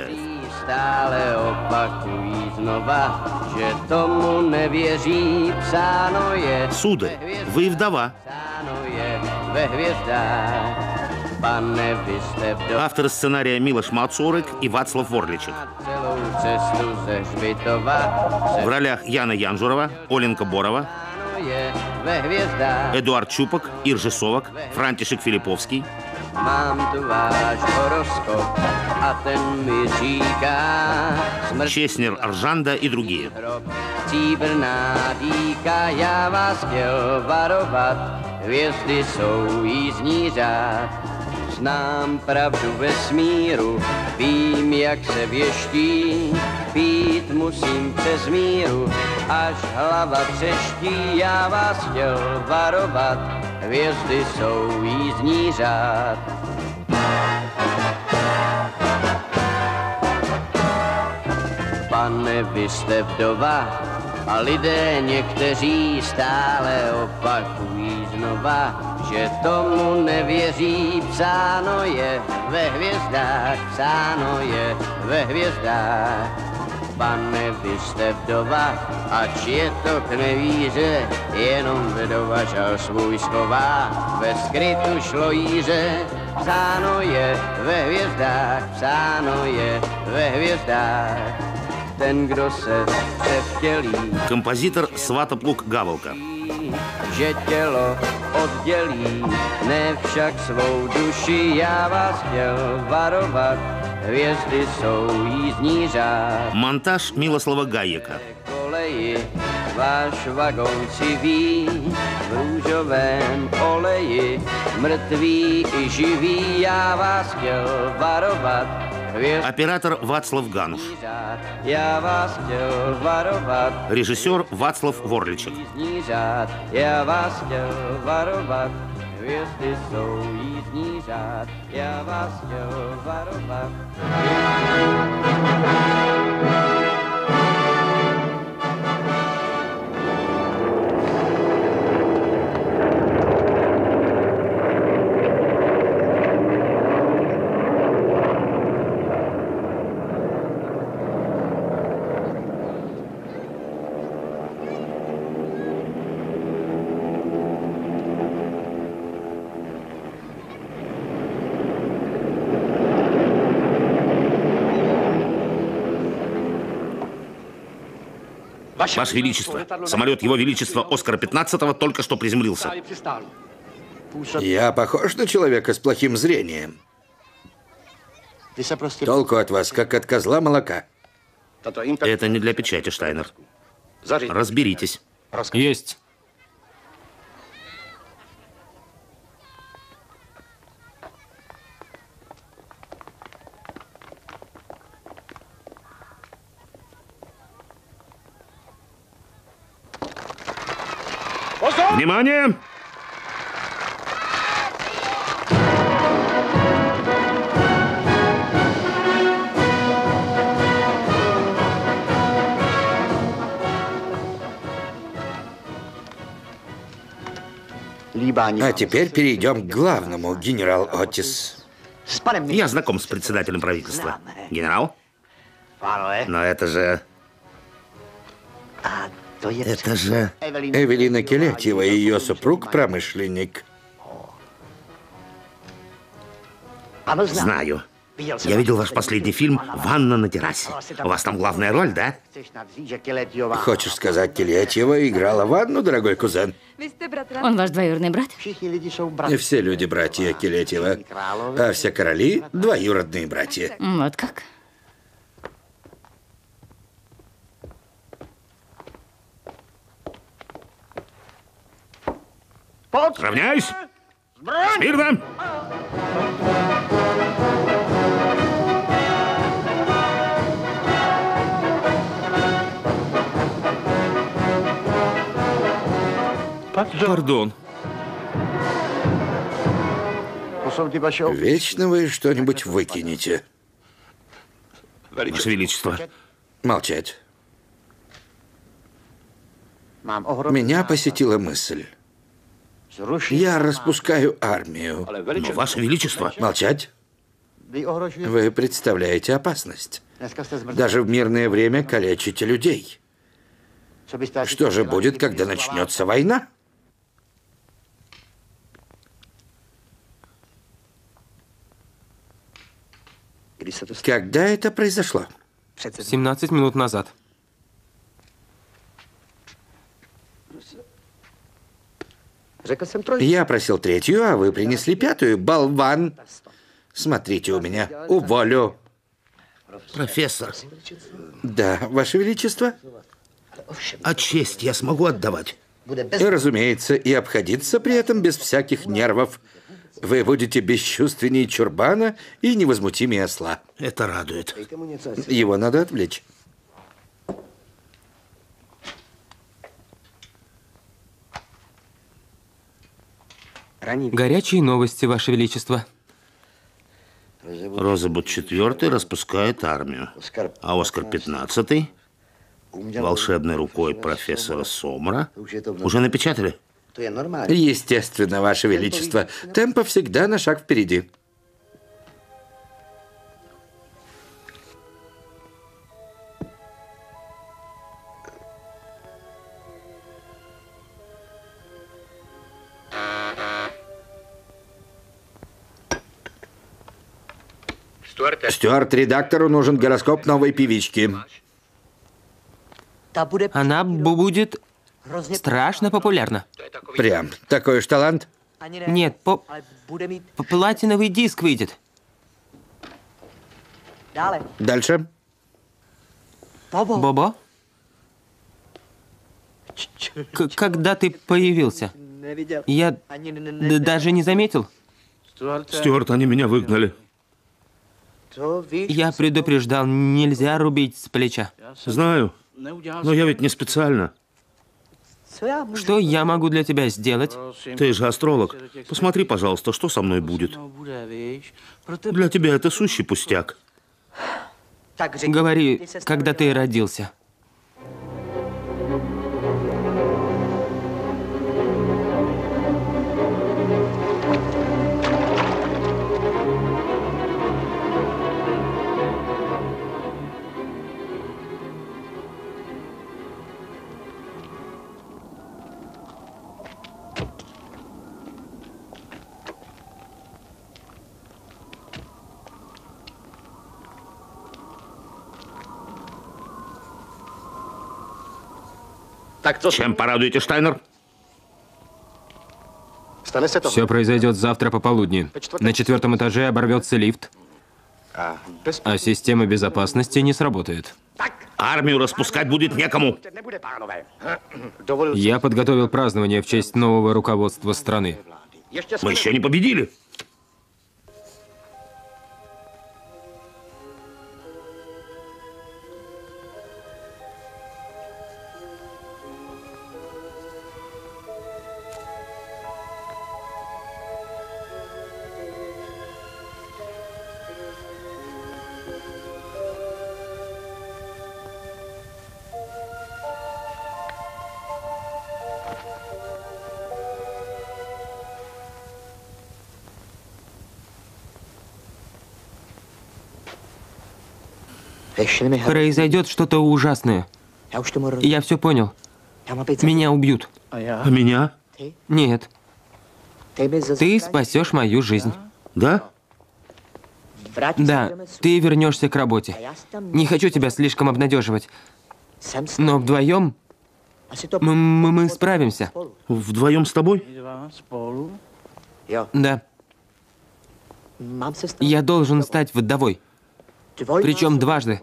отвечает. Сударь, вы вдова. Авторы сценария Милош Мацурик и Вацлав Ворличек. В ролях Яна Янжурова, Оленка Борова, Эдуард Чупак, Иржи Совок, Франтишек Филипповский. Чеснер Аржанда и другие. Znám pravdu vesmíru, vím, jak se věští, pít musím přes míru, až hlava třeští. Já vás chtěl varovat, hvězdy jsou jízdní řád. Pane, vy jste vdova a lidé někteří stále opakují znova, že tomu nevěří. Psáno je ve hvězdách, psáno je ve hvězdách. Pane, vy jste vdova, ač je to k nevíře, jenom vdova žal svůj schová ve skrytu šlojíře. Psáno je ve hvězdách, psáno je ve hvězdách. Ten, kdo se převtělí. Композитор Сватоплук Гаволка. Že tělo oddělí, ne však svou duši. Já vás chtěl varovat, hvězdy jsou jízdní řád. Монтаж Милослава Гаека. Koleji, váš vagon civí, v růžovém oleji, mrtví i živí. Já vás chtěl varovat. Оператор Вацлав Гануш. Já vás chtěl varovat. Режиссер Вацлав Ворличек. Já vás chtěl varovat. Hvězdy jsou jízdní řád. Já vás chtěl varovat. Ваше Величество, самолет Его Величества Оскара 15-го только что приземлился. Я похож на человека с плохим зрением? Толку от вас, как от козла молока. Это не для печати, Штайнер. Разберитесь. Есть. Внимание! А теперь перейдем к главному, генерал Отис. Я знаком с председателем правительства. Генерал? Но это же... Это же... Эвелина Келетьева и ее супруг промышленник. Знаю. Я видел ваш последний фильм «Ванна на террасе». У вас там главная роль, да? Хочешь сказать, Келетьева играла ванну, дорогой кузен? Он ваш двоюродный брат? Не все люди братья Келетьева, а все короли двоюродные братья. Вот как? Равняюсь! Смирно! Пардон. Вечно вы что-нибудь выкинете. Ваше Величество. Молчать. Меня посетила мысль. Я распускаю армию. Но, Ваше Величество. Молчать. Вы представляете опасность. Даже в мирное время калечите людей. Что же будет, когда начнется война? Когда это произошло? 17 минут назад. Я просил третью, а вы принесли пятую. Болван! Смотрите у меня. Уволю. Профессор, Да, Ваше Величество. а честь я смогу отдавать? И, разумеется, и обходиться при этом без всяких нервов. Вы будете бесчувственнее чурбана и невозмутимее осла. Это радует. Его надо отвлечь. Горячие новости, Ваше Величество. Розебуд IV распускает армию, а Оскар XV волшебной рукой профессора Сомера уже напечатали. Естественно, Ваше Величество. Темпо всегда на шаг впереди. Стюарт, редактору нужен гороскоп новой певички. Она будет страшно популярна. Прям. Такой уж талант. Нет, платиновый диск выйдет. Дальше. Бобо? Когда ты появился? Я даже не заметил. Стюарт, они меня выгнали. Я предупреждал, нельзя рубить с плеча. Знаю, но я ведь не специально. Что я могу для тебя сделать? Ты же астролог. Посмотри, пожалуйста, что со мной будет. Для тебя это сущий пустяк. Говори, когда ты родился. Чем порадуете, Штайнер? Все произойдет завтра пополудни. На 4-м этаже оборвется лифт, а система безопасности не сработает. Армию распускать будет некому. Я подготовил празднование в честь нового руководства страны. Мы еще не победили. Произойдет что-то ужасное. Я все понял. Меня убьют. А меня? Нет. Ты спасешь мою жизнь. Да? Да, ты вернешься к работе. Не хочу тебя слишком обнадеживать, но вдвоем мы справимся. Вдвоем с тобой? Да. Я должен стать вдовой. Причем дважды.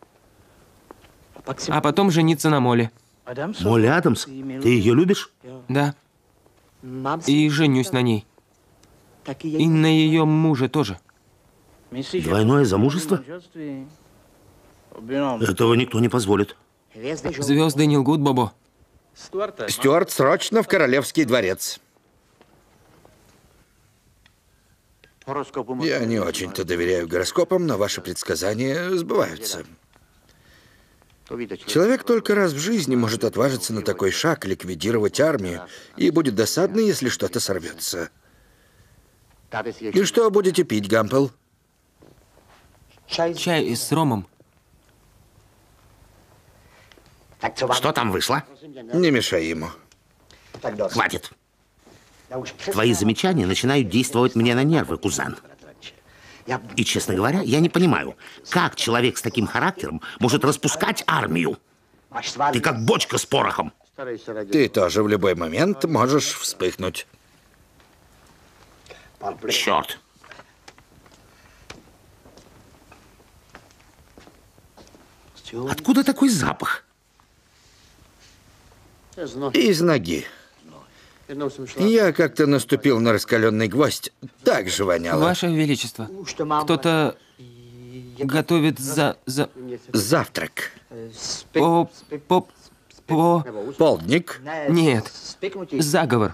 А потом жениться на Молли. Молли Адамс? Ты ее любишь? Да. И женюсь на ней. И на ее муже тоже. Двойное замужество? Этого никто не позволит. Звезды не лгут, Бобо. Стюарт, срочно в Королевский дворец. Я не очень-то доверяю гороскопам, но ваши предсказания сбываются. Человек только раз в жизни может отважиться на такой шаг, ликвидировать армию, и будет досадно, если что-то сорвется. И что будете пить, Гампел? Чай с ромом. Что там вышло? Не мешай ему. Хватит. Твои замечания начинают действовать мне на нервы, кузен. И, честно говоря, я не понимаю, как человек с таким характером может распускать армию? Ты как бочка с порохом. Ты тоже в любой момент можешь вспыхнуть. Черт. Откуда такой запах? Из ноги. Я как-то наступил на раскаленный гвоздь. Так же воняло. Ваше Величество, кто-то готовит Завтрак. по... Полдник. Нет, заговор.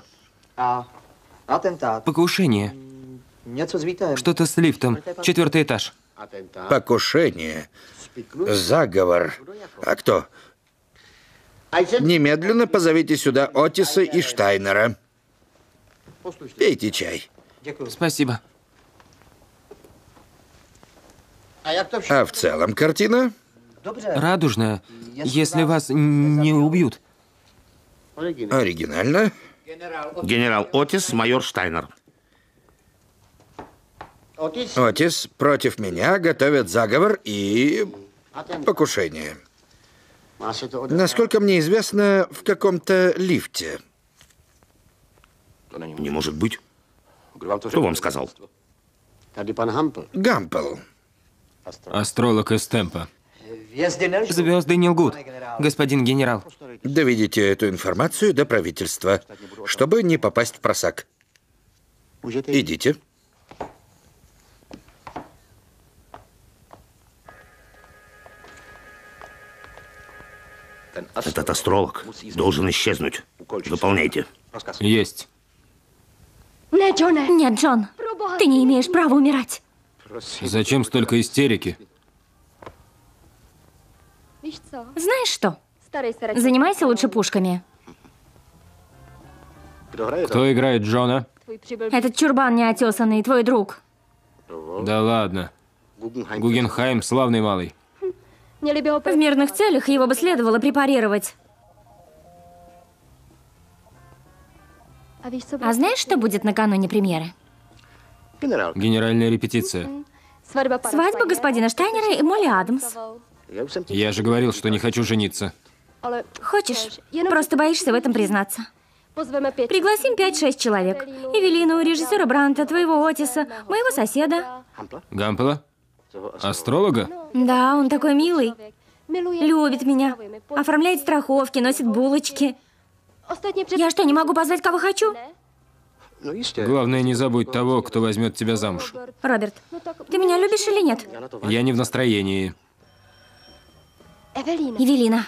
Покушение. Что-то с лифтом. 4-й этаж. Покушение. Заговор. А кто? Немедленно позовите сюда Отиса и Штайнера. Пейте чай. Спасибо. А в целом картина? Радужная, если вас не убьют. Оригинально. Генерал Отис, майор Штайнер. Отис против меня готовят заговор и покушение. Насколько мне известно, в каком-то лифте. Не может быть. Кто вам сказал? Гампел. Астролог из Темпа. Звезды не лгут, господин генерал. Доведите эту информацию до правительства, чтобы не попасть в просак. Идите. Этот астролог должен исчезнуть. Выполняйте. Есть. Нет, Джон, ты не имеешь права умирать. Зачем столько истерики? Знаешь что? Занимайся лучше пушками. Кто играет Джона? Этот чурбан неотесанный, твой друг. Да ладно. Гугенхайм славный малый. В мирных целях его бы следовало препарировать. А знаешь, что будет накануне премьеры? Генеральная репетиция. Свадьба господина Штайнера и Молли Адамс. Я же говорил, что не хочу жениться. Хочешь? Просто боишься в этом признаться. Пригласим 5-6 человек. Эвелину, режиссера Бранта, твоего Отиса, моего соседа. Гампела? Астролога? Да, он такой милый. Любит меня. Оформляет страховки, носит булочки. Я что, не могу позвать, кого хочу? Главное, не забудь того, кто возьмет тебя замуж. Роберт, ты меня любишь или нет? Я не в настроении. Эвелина.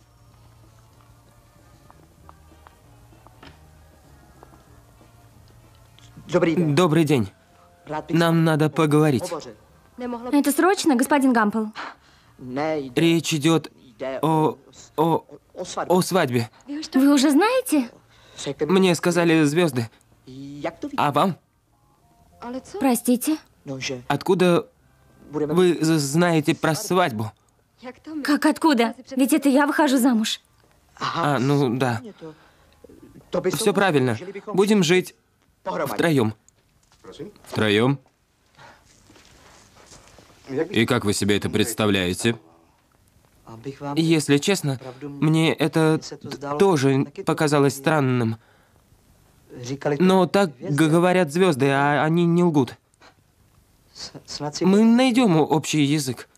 Добрый день. Нам надо поговорить. Это срочно, господин Гампел? Речь идет о свадьбе. Вы уже знаете? Мне сказали звезды. А вам? Простите. Откуда вы знаете про свадьбу? Как откуда? Ведь это я выхожу замуж. А, ну да. Все правильно. Будем жить втроем. Втроем? И как вы себе это представляете? Если честно, мне это тоже показалось странным. Но так говорят звезды, а они не лгут. Мы найдем общий язык.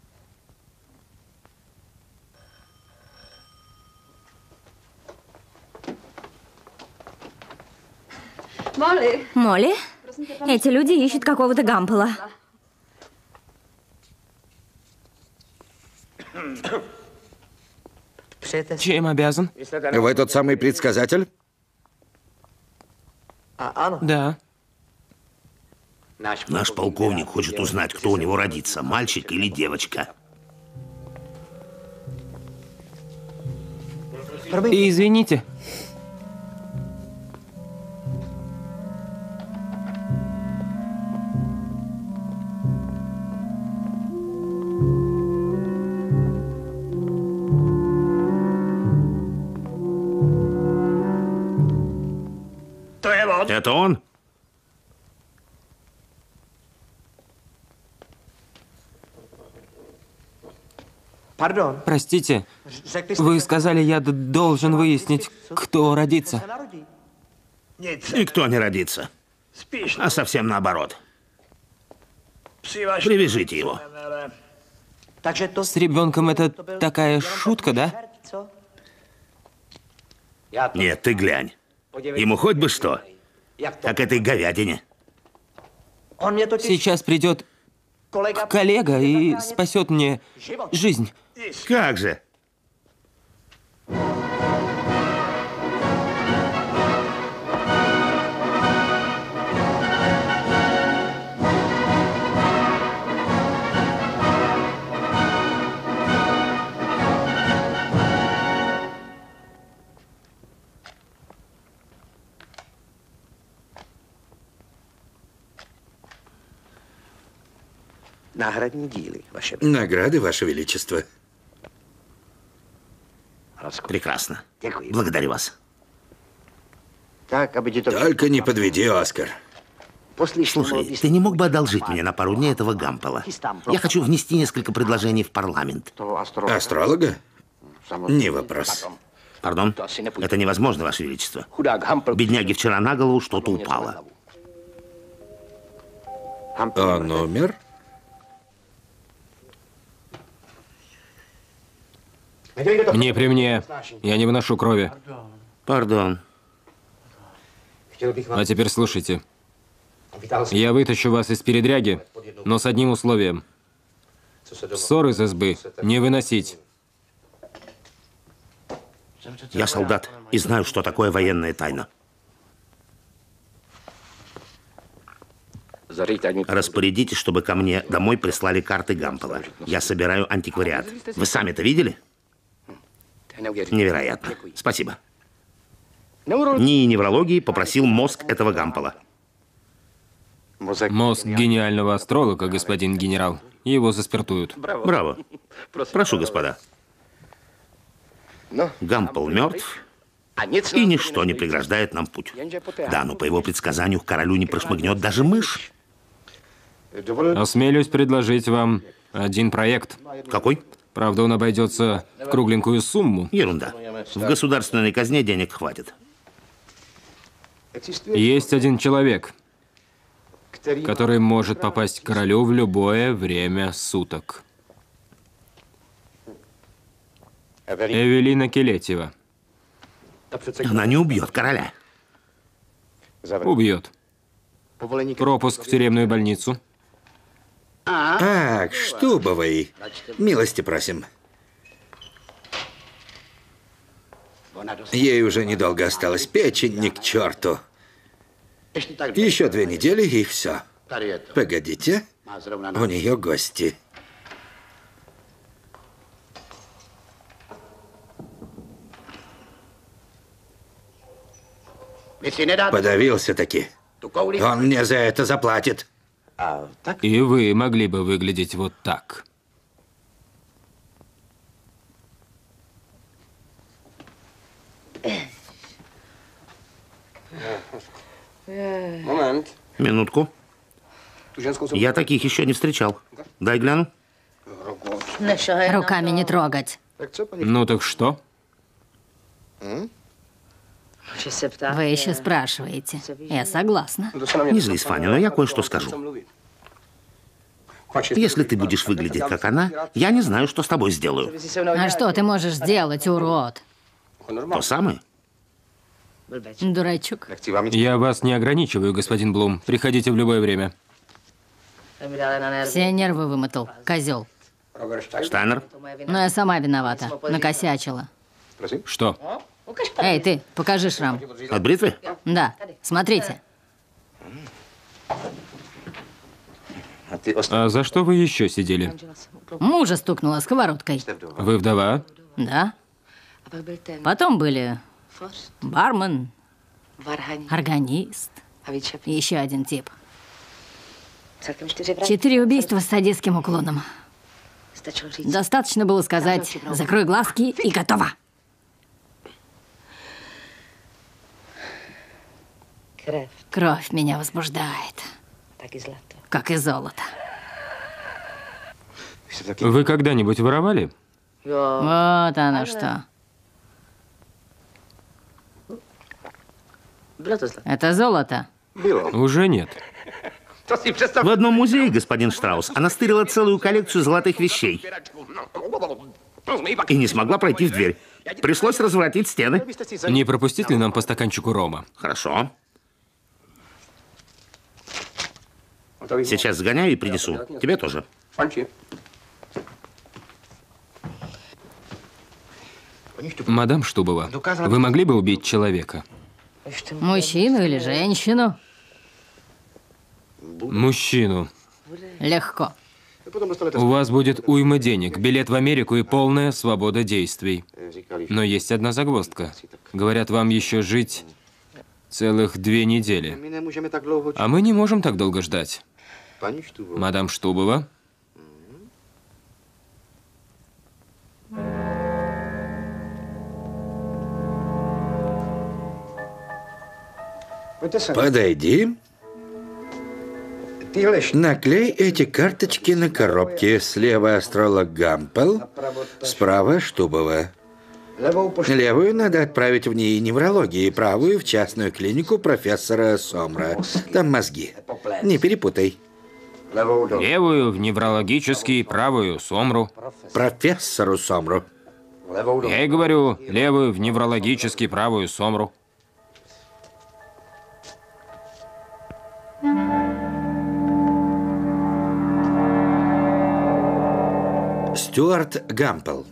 Молли, эти люди ищут какого-то Гампела. Чем обязан? Вы тот самый предсказатель? Да. Наш полковник хочет узнать, кто у него родится, мальчик или девочка. Извините. Это он? Простите, вы сказали, я должен выяснить, кто родится. Никто не родится. А совсем наоборот. Привяжите его. С ребенком это такая шутка, да? Нет, ты глянь. Ему хоть бы что. Как этой говядине. Сейчас придет коллега и спасет мне жизнь. Как же? Награды, Ваше Величество. Прекрасно. Благодарю вас. Только не подведи, Оскар. Слушай, ты не мог бы одолжить мне на пару дней этого Гампола? Я хочу внести несколько предложений в парламент. Астролога? Не вопрос. Пардон? Это невозможно, Ваше Величество. Бедняге вчера на голову что-то упало. Он умер? Не при мне. Я не выношу крови. Пардон. А теперь слушайте. Я вытащу вас из передряги, но с одним условием. Ссор из избы не выносить. Я солдат и знаю, что такое военная тайна. Распорядитесь, чтобы ко мне домой прислали карты Гампола. Я собираю антиквариат. Вы сами-то видели? Невероятно. Спасибо. НИИ неврологии попросил мозг этого Гампола. Мозг гениального астролога, господин генерал. Его заспиртуют. Браво. Прошу, господа. Гампол мертв, и ничто не преграждает нам путь. Да, но по его предсказанию к королю не прошмыгнет даже мышь. Осмелюсь предложить вам один проект. Какой? Правда, он обойдется в кругленькую сумму. Ерунда. В государственной казне денег хватит. Есть один человек, который может попасть к королю в любое время суток. Эвелина Келетьева. Она не убьет короля. Убьет. Пропуск в тюремную больницу. Ах, Штубовой. Милости просим. Ей уже недолго осталось. Печень ни к черту. Еще 2 недели и все. Погодите. У нее гости. Подавился-таки. Он мне за это заплатит. И вы могли бы выглядеть вот так. Минутку. Я таких еще не встречал. Дай гляну. Руками не трогать. Ну так что? Вы еще спрашиваете. Я согласна. Не злись, Фаня, но я кое-что скажу. Если ты будешь выглядеть, как она, я не знаю, что с тобой сделаю. А что ты можешь сделать, урод? То самое? Дурачок. Я вас не ограничиваю, господин Блум. Приходите в любое время. Все нервы вымотал, козел. Штайнер? Но я сама виновата. Накосячила. Что? Эй, ты, покажи шрам. От бритвы? Да, смотрите. А за что вы еще сидели? Мужа стукнула сковородкой. Вы вдова? Да. Потом были бармен, органист и еще один тип. 4 убийства с садистским уклоном. Достаточно было сказать «закрой глазки» и готово. Кровь меня возбуждает, как и золото. Вы когда-нибудь воровали? Вот оно что. Это золото. Уже нет. В одном музее, господин Штраус, она стырила целую коллекцию золотых вещей. И не смогла пройти в дверь. Пришлось разворотить стены. Не пропустить ли нам по стаканчику рома? Хорошо. Сейчас сгоняю и принесу. Тебе тоже. Мадам Штубова, вы могли бы убить человека? Мужчину или женщину? Мужчину. Легко. У вас будет уйма денег, билет в Америку и полная свобода действий. Но есть одна загвоздка. Говорят, вам еще жить целых 2 недели. А мы не можем так долго ждать. Мадам Штубова. Подойди. Наклей эти карточки на коробке. Слева астролог Гампел, справа Штубова. Левую надо отправить в НИИ неврологии, правую в частную клинику профессора Сомра. Там мозги. Не перепутай. Левую в неврологический, правую Сомру. Профессору Сомру. Я и говорю, левую в неврологический, правую Сомру. Стюарт Гампел.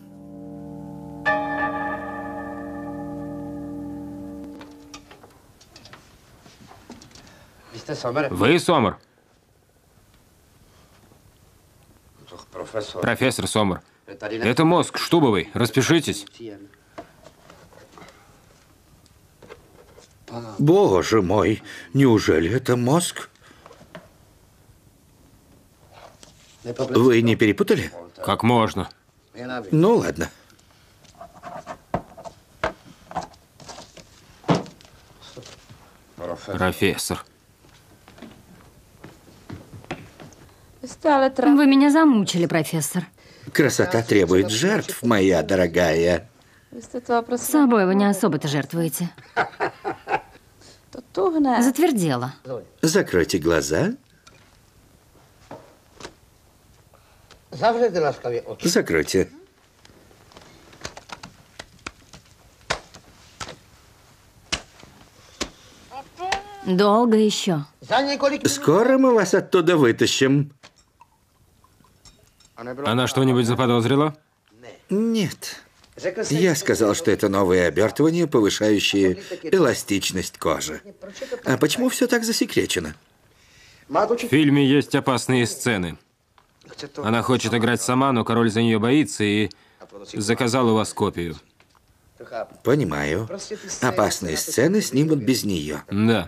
Вы Сомер? Профессор Сомер. Это мозг Штубовой. Распишитесь. Боже мой, неужели это мозг? Вы не перепутали? Как можно? Ну, ладно. Профессор. Вы меня замучили, профессор. Красота требует жертв, моя дорогая. С собой вы не особо-то жертвуете. Затвердело. Закройте глаза. Закройте. Долго еще. Скоро мы вас оттуда вытащим. Она что-нибудь заподозрила? Нет. Я сказал, что это новые обертывания, повышающие эластичность кожи. А почему все так засекречено? В фильме есть опасные сцены. Она хочет играть сама, но король за нее боится и заказал у вас копию. Понимаю. Опасные сцены снимут без нее. Да.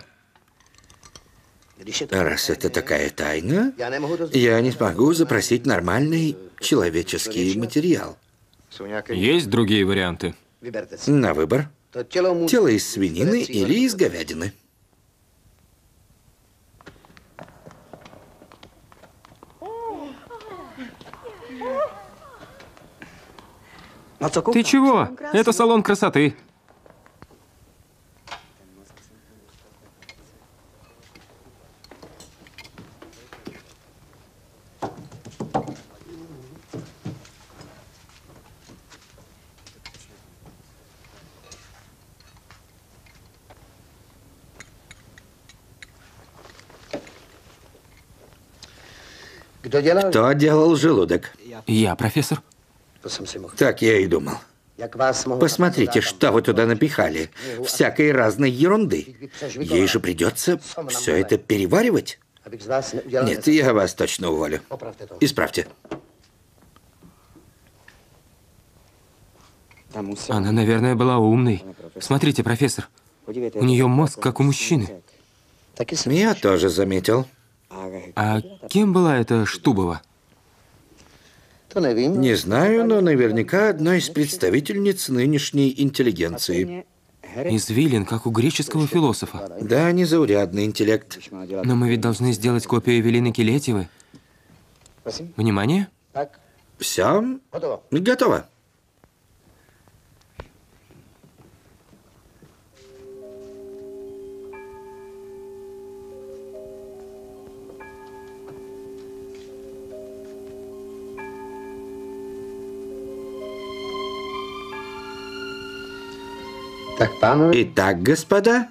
Раз это такая тайна, я не смогу запросить нормальный человеческий материал. Есть другие варианты? На выбор. Тело из свинины или из говядины. Ты чего? Это салон красоты. Кто делал желудок? Я, профессор. Так я и думал. Посмотрите, что вы туда напихали. Всякой разной ерунды. Ей же придется все это переваривать. Нет, я вас точно уволю. Исправьте. Она, наверное, была умной. Смотрите, профессор. У нее мозг, как у мужчины. Я тоже заметил. А кем была эта Штубова? Не знаю, но наверняка одна из представительниц нынешней интеллигенции. Извилин, как у греческого философа. Да, незаурядный интеллект. Но мы ведь должны сделать копию Эвелины Келетьевой. Внимание. Все готово. Итак, господа,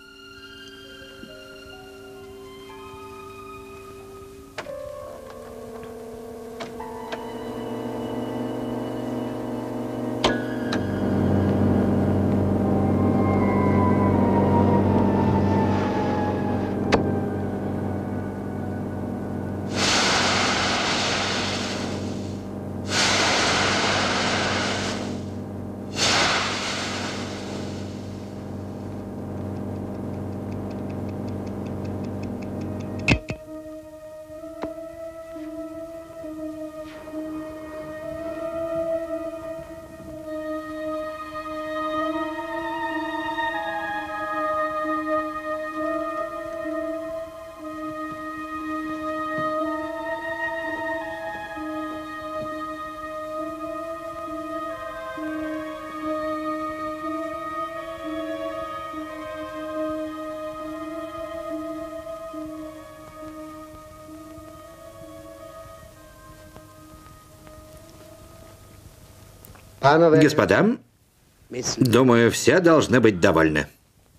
господа, думаю, все должны быть довольны.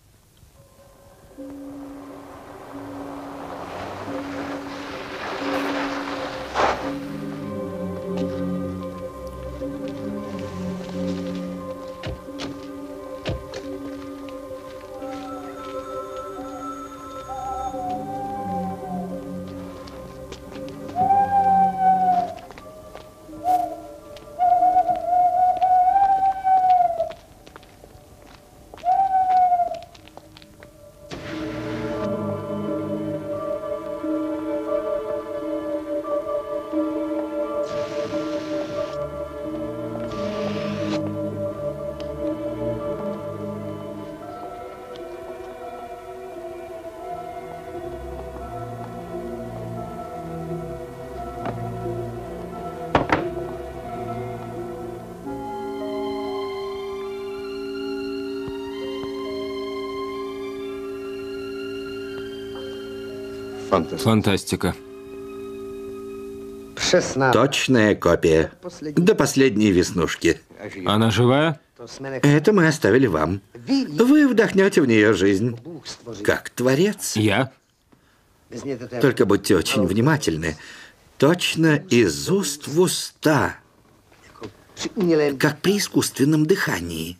Фантастика. Точная копия. До последней веснушки. Она живая? Это мы оставили вам. Вы вдохнете в нее жизнь. Как творец. Я? Только будьте очень внимательны. Точно из уст в уста. Как при искусственном дыхании.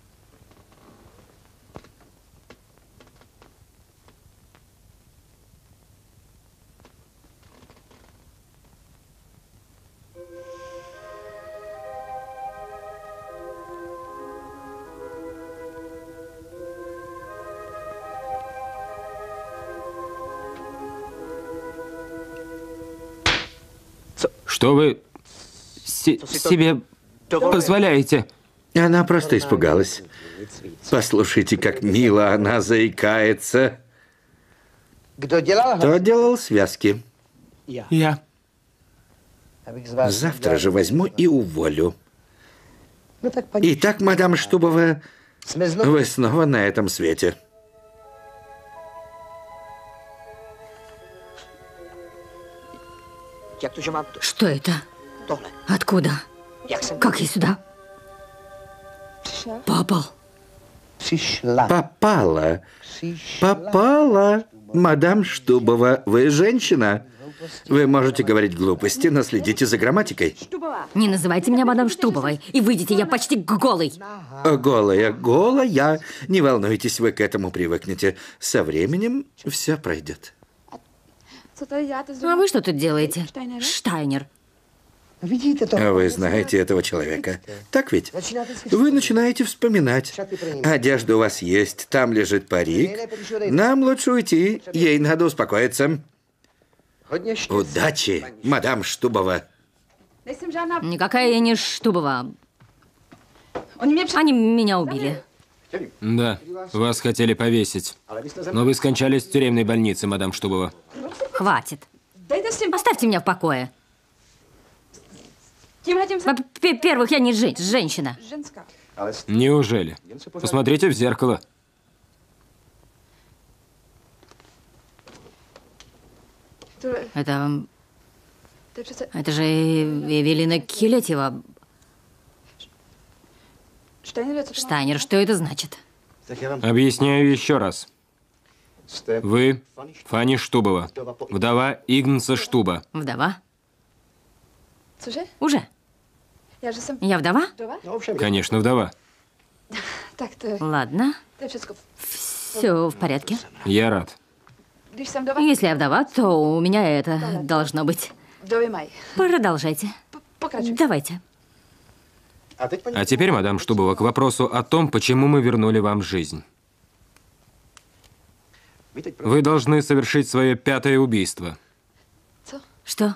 Что вы себе позволяете? Она просто испугалась. Послушайте, как мило она заикается. Кто делал связки? Я. Завтра же возьму и уволю. Итак, мадам Штубова, вы снова на этом свете. Что это? Откуда? Как я сюда? Попал. Попала. Попала. Мадам Штубова, вы женщина. Вы можете говорить глупости, но следите за грамматикой. Не называйте меня мадам Штубовой. И выйдите, я почти голый. Голая. Не волнуйтесь, вы к этому привыкнете. Со временем все пройдет. А вы что тут делаете? Штайнер. Вы знаете этого человека. Так ведь? Вы начинаете вспоминать. Одежда у вас есть, там лежит парик. Нам лучше уйти, ей надо успокоиться. Удачи, мадам Штубова. Никакая я не Штубова. Они меня убили. Да, вас хотели повесить. Но вы скончались в тюремной больнице, мадам Штубова. Хватит. Оставьте меня в покое. Во-первых, я не женщина. Неужели? Посмотрите в зеркало. Это же Эвелина Килетьева. Штайнер, что это значит? Объясняю еще раз. Вы Фанни Штубова, вдова Игнца Штуба. Вдова? Уже? Я вдова? Конечно, вдова. Ладно. Все в порядке. Я рад. Если я вдова, то у меня это должно быть. Продолжайте. Давайте. А теперь, мадам Штубова, к вопросу о том, почему мы вернули вам жизнь. Вы должны совершить свое 5-е убийство. Что?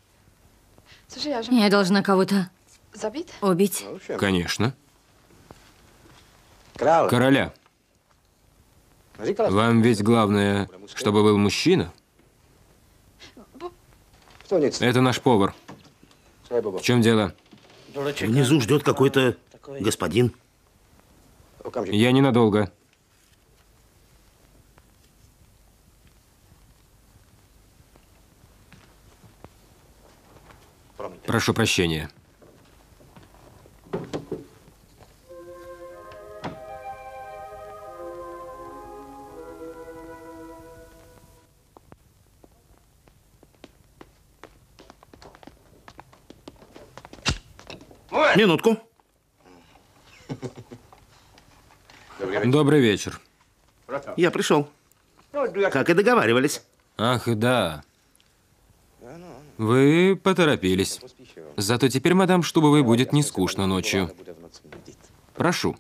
Я должна кого-то убить? Конечно. Короля. Вам ведь главное, чтобы был мужчина. Это наш повар. В чем дело? Внизу ждет какой-то господин. Я ненадолго. Прошу прощения. Минутку. Добрый вечер. Я пришел. Как и договаривались. Ах, да. Вы поторопились. Зато теперь, мадам Штубовой, будет не скучно ночью. Прошу.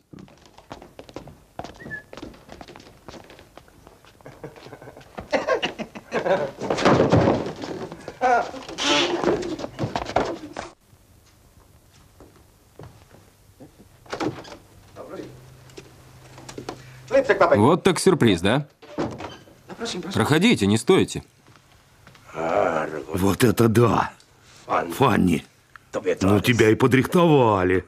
Вот так сюрприз, да? Проходите, не стойте. Вот это да! Фанни, ну тебя и подрихтовали.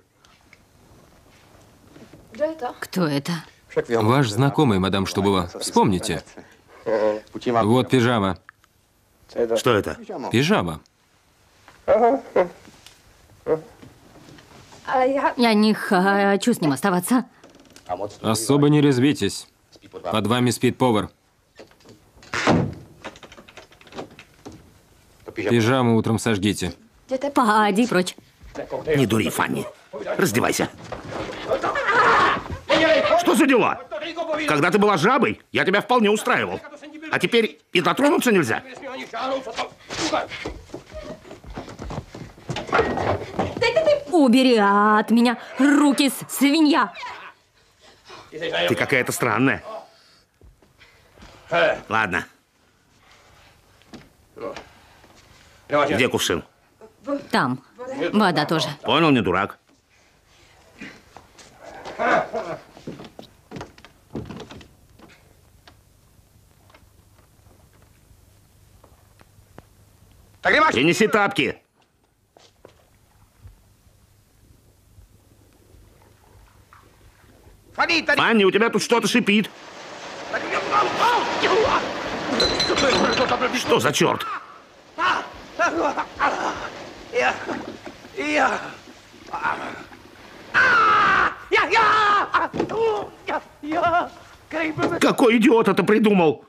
Кто это? Ваш знакомый, мадам Штубова. Вспомните. Вот пижама. Что это? Пижама. Я не хочу с ним оставаться. Особо не резвитесь. Под вами спит повар. Пижаму утром сожгите. Поди прочь. Не дури, Фанни. Раздевайся. Что за дела? Когда ты была жабой, я тебя вполне устраивал. А теперь и дотронуться нельзя. Убери от меня руки, свинья. Ты какая-то странная. Ладно. Где кувшин? Там. Вода тоже. Понял, не дурак. Принеси тапки. Фанни, у тебя тут что-то шипит. Что за черт? Какой идиот это придумал?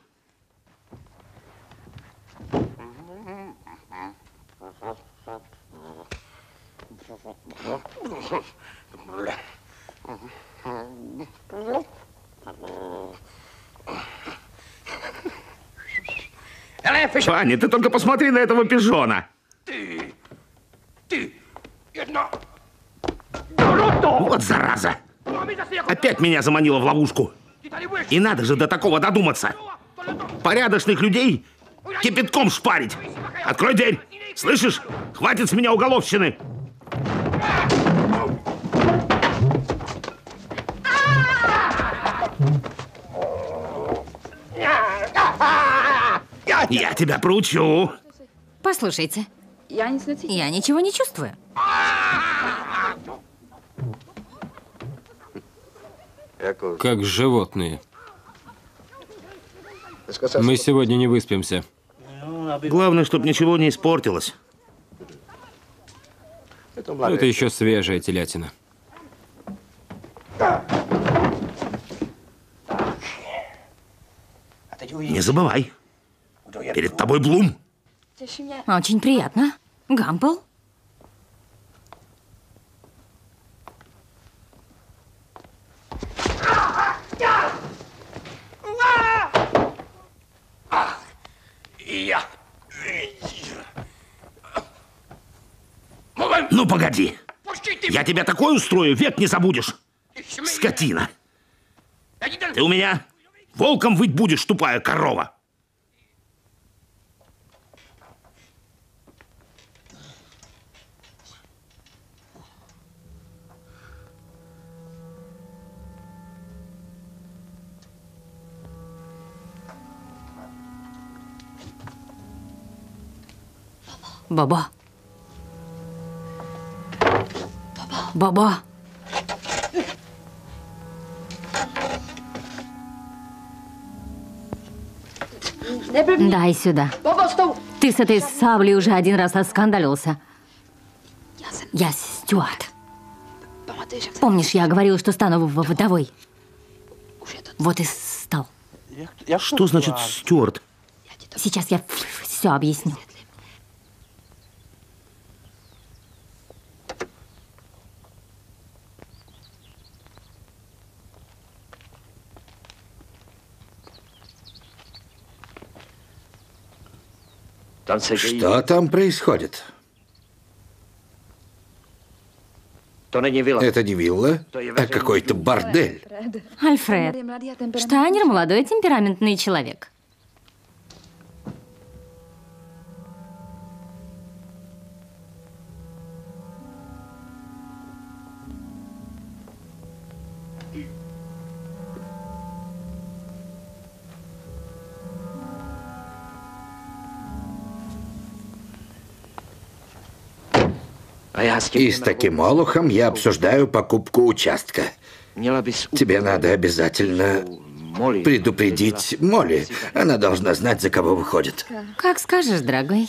Фанни, ты только посмотри на этого пижона. Вот зараза. Опять меня заманила в ловушку. И надо же до такого додуматься. Порядочных людей кипятком шпарить. Открой дверь. Слышишь? Хватит с меня уголовщины. Я тебя проучу. Послушайте, я ничего не чувствую. Как животные. Мы сегодня не выспимся. Главное, чтобы ничего не испортилось. Это еще свежая телятина. Не забывай. Перед тобой Блум. Очень приятно. Гампл? Ну, погоди. Я тебе такое устрою, век не забудешь. Скотина. Ты у меня волком выть будешь, тупая корова. Баба. Баба. Дай сюда. Ты с этой саблей уже один раз оскандалился. Я Стюарт. Помнишь, я говорила, что стану вдовой? Вот и стал. Что значит Стюарт? Сейчас я все объясню. Что там происходит? Это не вилла, а какой-то бордель. Альфред, Штайнер – молодой темпераментный человек. И с таким олухом я обсуждаю покупку участка. Тебе надо обязательно предупредить Молли. Она должна знать, за кого выходит. Как скажешь, дорогой.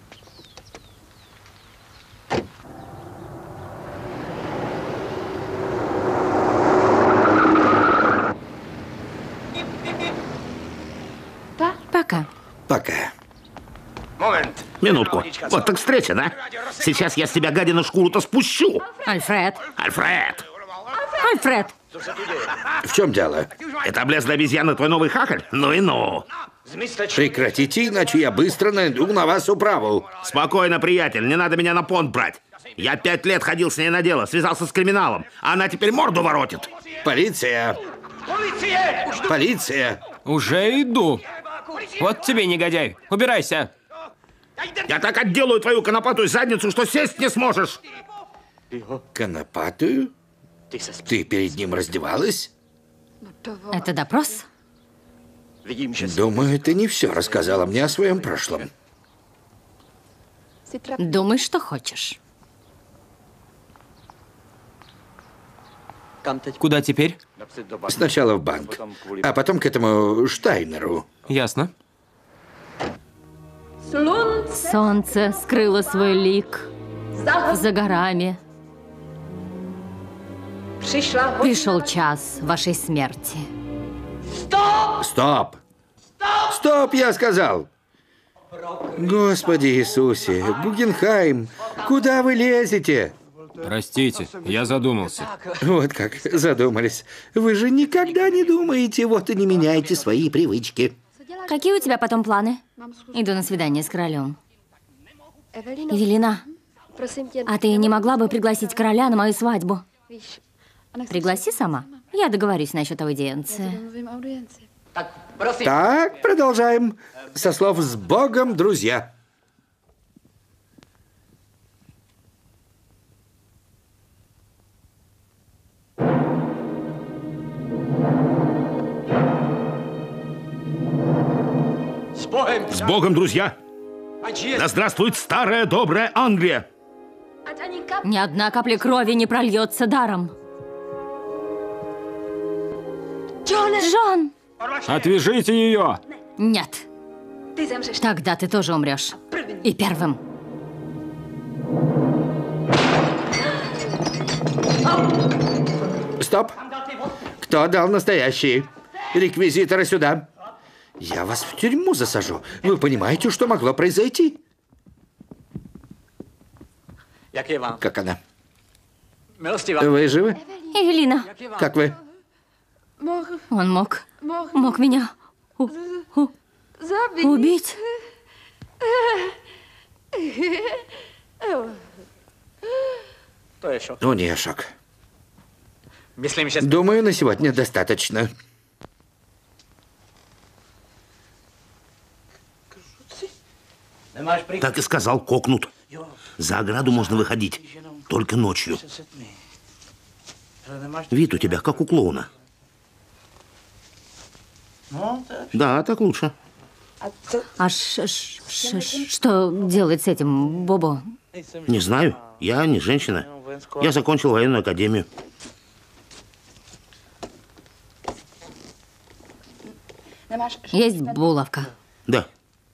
Пока. Пока. Минутку. Вот так встреча, да? Сейчас я с тебя, гадина, шкуру-то спущу. Альфред. Альфред! Альфред! В чем дело? Это облезлая обезьяна твой новый хахаль? Ну и ну. Прекратите, иначе я быстро найду на вас управу. Спокойно, приятель, не надо меня на понт брать. Я 5 лет ходил с ней на дело, связался с криминалом, а она теперь морду воротит. Полиция! Полиция! Уже иду. Вот тебе, негодяй. Убирайся. Я так отделаю твою конопатую задницу, что сесть не сможешь. Конопатую? Ты перед ним раздевалась? Это допрос? Думаю, ты не все рассказала мне о своем прошлом. Думай, что хочешь. Куда теперь? Сначала в банк, а потом к этому Штайнеру. Ясно. Солнце скрыло свой лик за горами. Пришел час вашей смерти. Стоп! Стоп, я сказал! Господи Иисусе, Гугенхайм, куда вы лезете? Простите, я задумался. Вот как, задумались. Вы же никогда не думаете, вот и не меняйте свои привычки. Какие у тебя потом планы? Иду на свидание с королем. Эвелина, а ты не могла бы пригласить короля на мою свадьбу? Пригласи сама. Я договорюсь насчет аудиенции. Так, продолжаем. Со слов «С Богом, друзья». С Богом, друзья! Да здравствует старая добрая Англия! Ни одна капля крови не прольется даром. Джон! Отвяжите ее! Нет. Тогда ты тоже умрешь. И первым. Стоп! Кто дал настоящие? Реквизиторы сюда. Я вас в тюрьму засажу. Вы понимаете, что могло произойти? Как она? Вы живы? Эвелина, Как вы? он мог меня убить. У нее шок. Думаю, на сегодня достаточно. Так и сказал, кокнут. За ограду можно выходить, только ночью. Вид у тебя, как у клоуна. Да, так лучше. А что делать с этим, Бобо? Не знаю, я не женщина. Я закончил военную академию. Есть булавка. Да.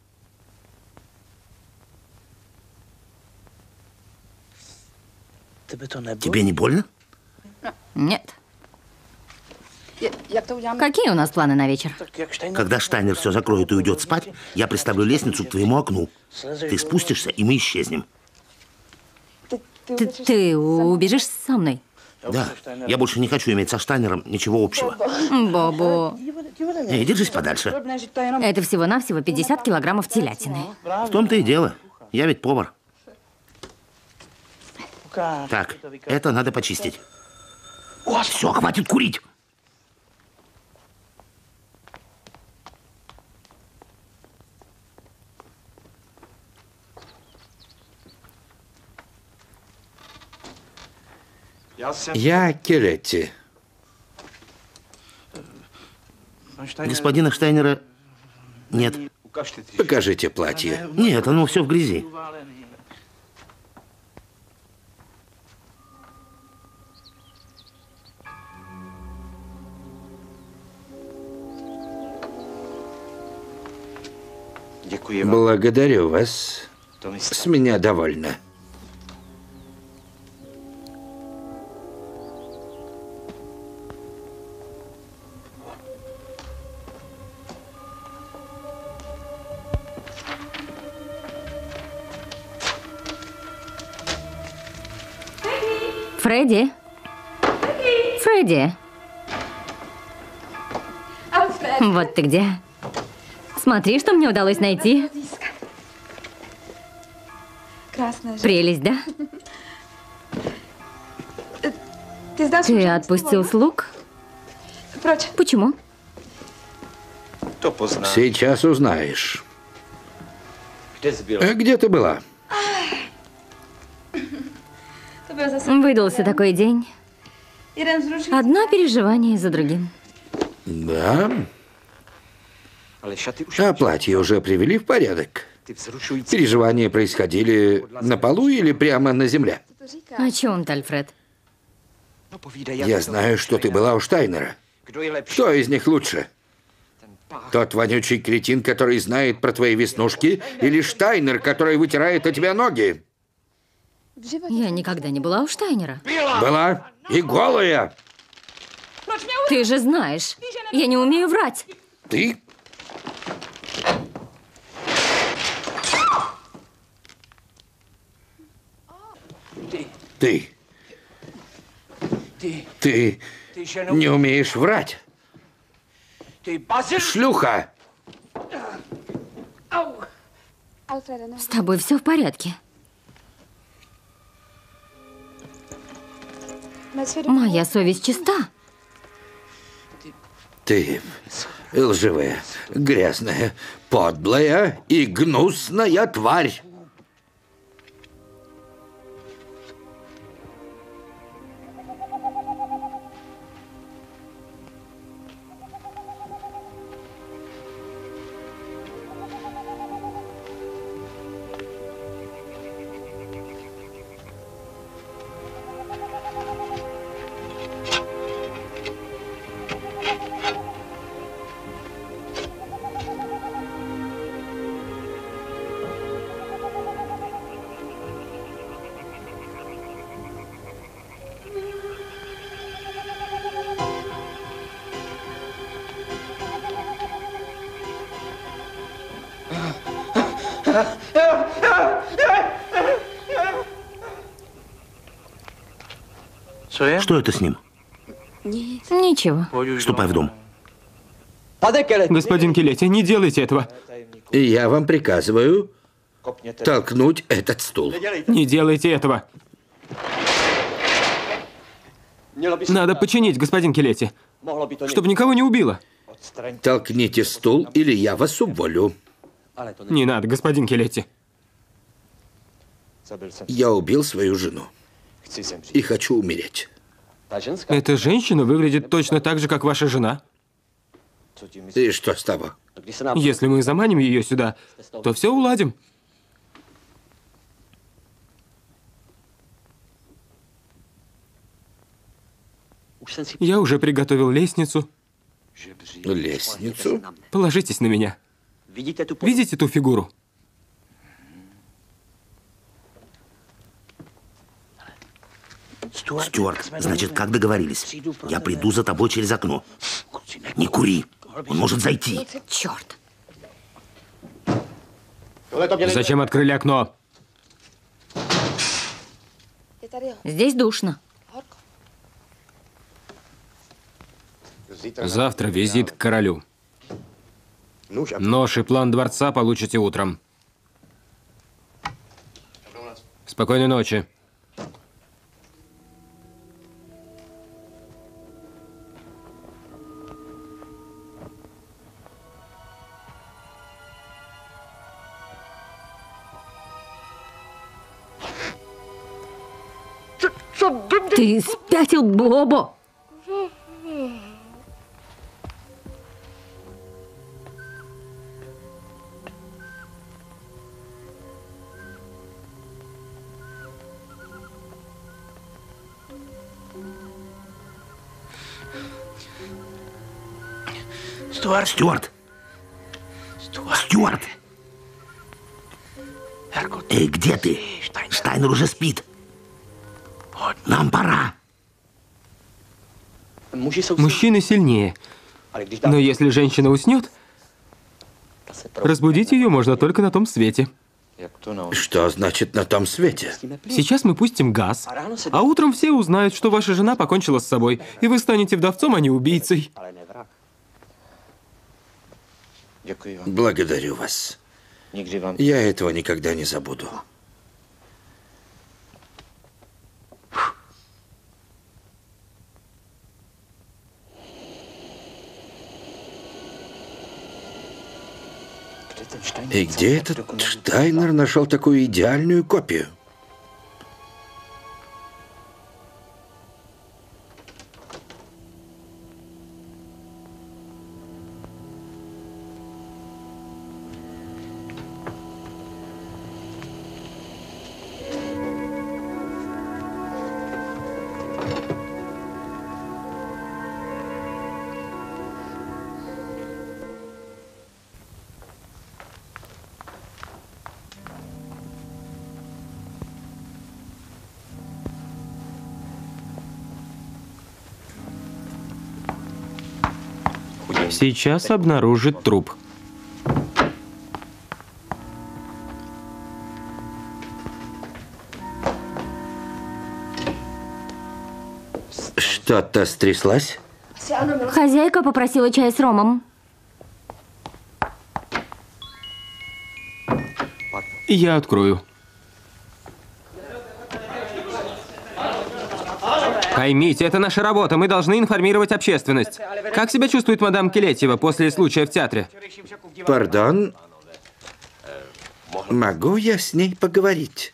Тебе не больно? Нет. Какие у нас планы на вечер? Когда Штайнер все закроет и уйдет спать, я приставлю лестницу к твоему окну. Ты спустишься, и мы исчезнем. Ты убежишь со мной? Да, я больше не хочу иметь со Штайнером ничего общего. Бобо, Эй, держись подальше. это всего-навсего 50 килограммов телятины. В том-то и дело. Я ведь повар. Так, это надо почистить. Все, хватит курить. Я Келетти. Господина Штайнера нет. Покажите платье. Нет, оно все в грязи. Благодарю вас. С меня довольно. Фредди? Фредди? Вот ты где. Смотри, что мне удалось найти. Прелесть, да? Ты отпустил слуг? Почему? Сейчас узнаешь. Где ты была? Выдался такой день. Одно переживание за другим. Да? А платье уже привели в порядок? Переживания происходили на полу или прямо на земле? О чем ты, Альфред? Я знаю, что ты была у Штайнера. Кто из них лучше? Тот вонючий кретин, который знает про твои веснушки, или Штайнер, который вытирает о тебя ноги? Я никогда не была у Штайнера. Была и голая. Ты же знаешь, я не умею врать. Ты? Ты не умеешь врать. Шлюха! С тобой все в порядке? Моя совесть чиста. Ты лживая, грязная, подлая и гнусная тварь. Что это с ним? Ничего. Ступай в дом. Господин Келетти, не делайте этого. И я вам приказываю толкнуть этот стул. Не делайте этого. Надо починить, господин Келетти, чтобы никого не убило. Толкните стул, или я вас уволю. Не надо, господин Келетти. Я убил свою жену и хочу умереть. Эта женщина выглядит точно так же, как ваша жена. И что с того? Если мы заманим ее сюда, то все уладим. Я уже приготовил лестницу. Лестницу? Положитесь на меня. Видите ту фигуру? Стюарт, значит, как договорились? Я приду за тобой через окно. Не кури, он может зайти. Черт. Зачем открыли окно? Здесь душно. Завтра визит к королю. Нож и план дворца получите утром. Спокойной ночи. Ты спятил, Бобо? Стюарт! Стюарт! Эй, где ты? Штайнер уже спит. Нам пора. Мужчины сильнее. Но если женщина уснет, разбудить ее можно только на том свете. Что значит на том свете? Сейчас мы пустим газ, а утром все узнают, что ваша жена покончила с собой, и вы станете вдовцом, а не убийцей. Благодарю вас. Я этого никогда не забуду. И где этот Штайнер нашел такую идеальную копию? Сейчас обнаружит труп. Что-то стряслось? Хозяйка попросила чай с ромом. Я открою. Поймите, это наша работа. Мы должны информировать общественность. Как себя чувствует мадам Келетьева после случая в театре? Пардон? Могу я с ней поговорить?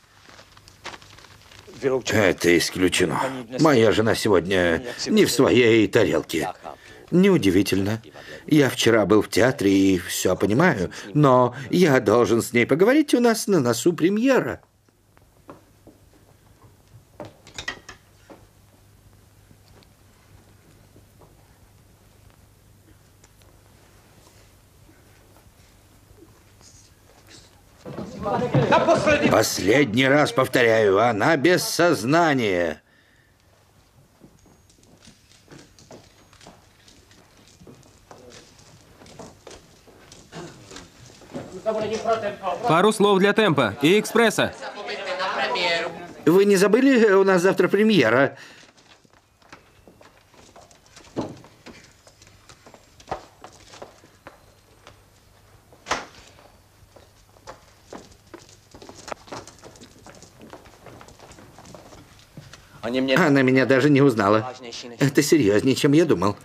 Это исключено. Моя жена сегодня не в своей тарелке. Неудивительно. Я вчера был в театре и все понимаю, но я должен с ней поговорить, у нас на носу премьера. Последний раз повторяю, она без сознания. Пару слов для темпа и экспресса. Вы не забыли, у нас завтра премьера? Она меня даже не узнала. Это серьезнее, чем я думал.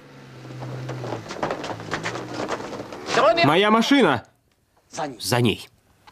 Моя машина! За ней.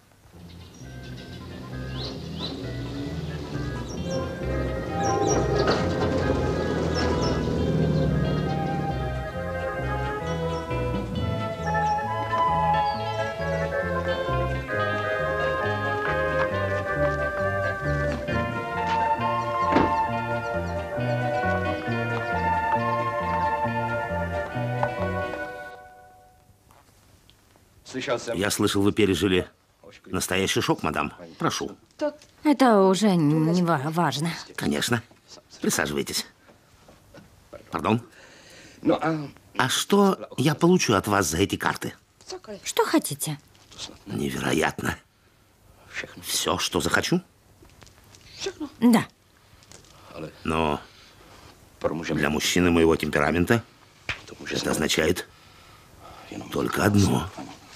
Я слышал, вы пережили настоящий шок, мадам. Прошу. Это уже не важно. Конечно. Присаживайтесь. Пардон. А что я получу от вас за эти карты? Что хотите? Невероятно. Все, что захочу? Да. Но для мужчины моего темперамента это означает только одно.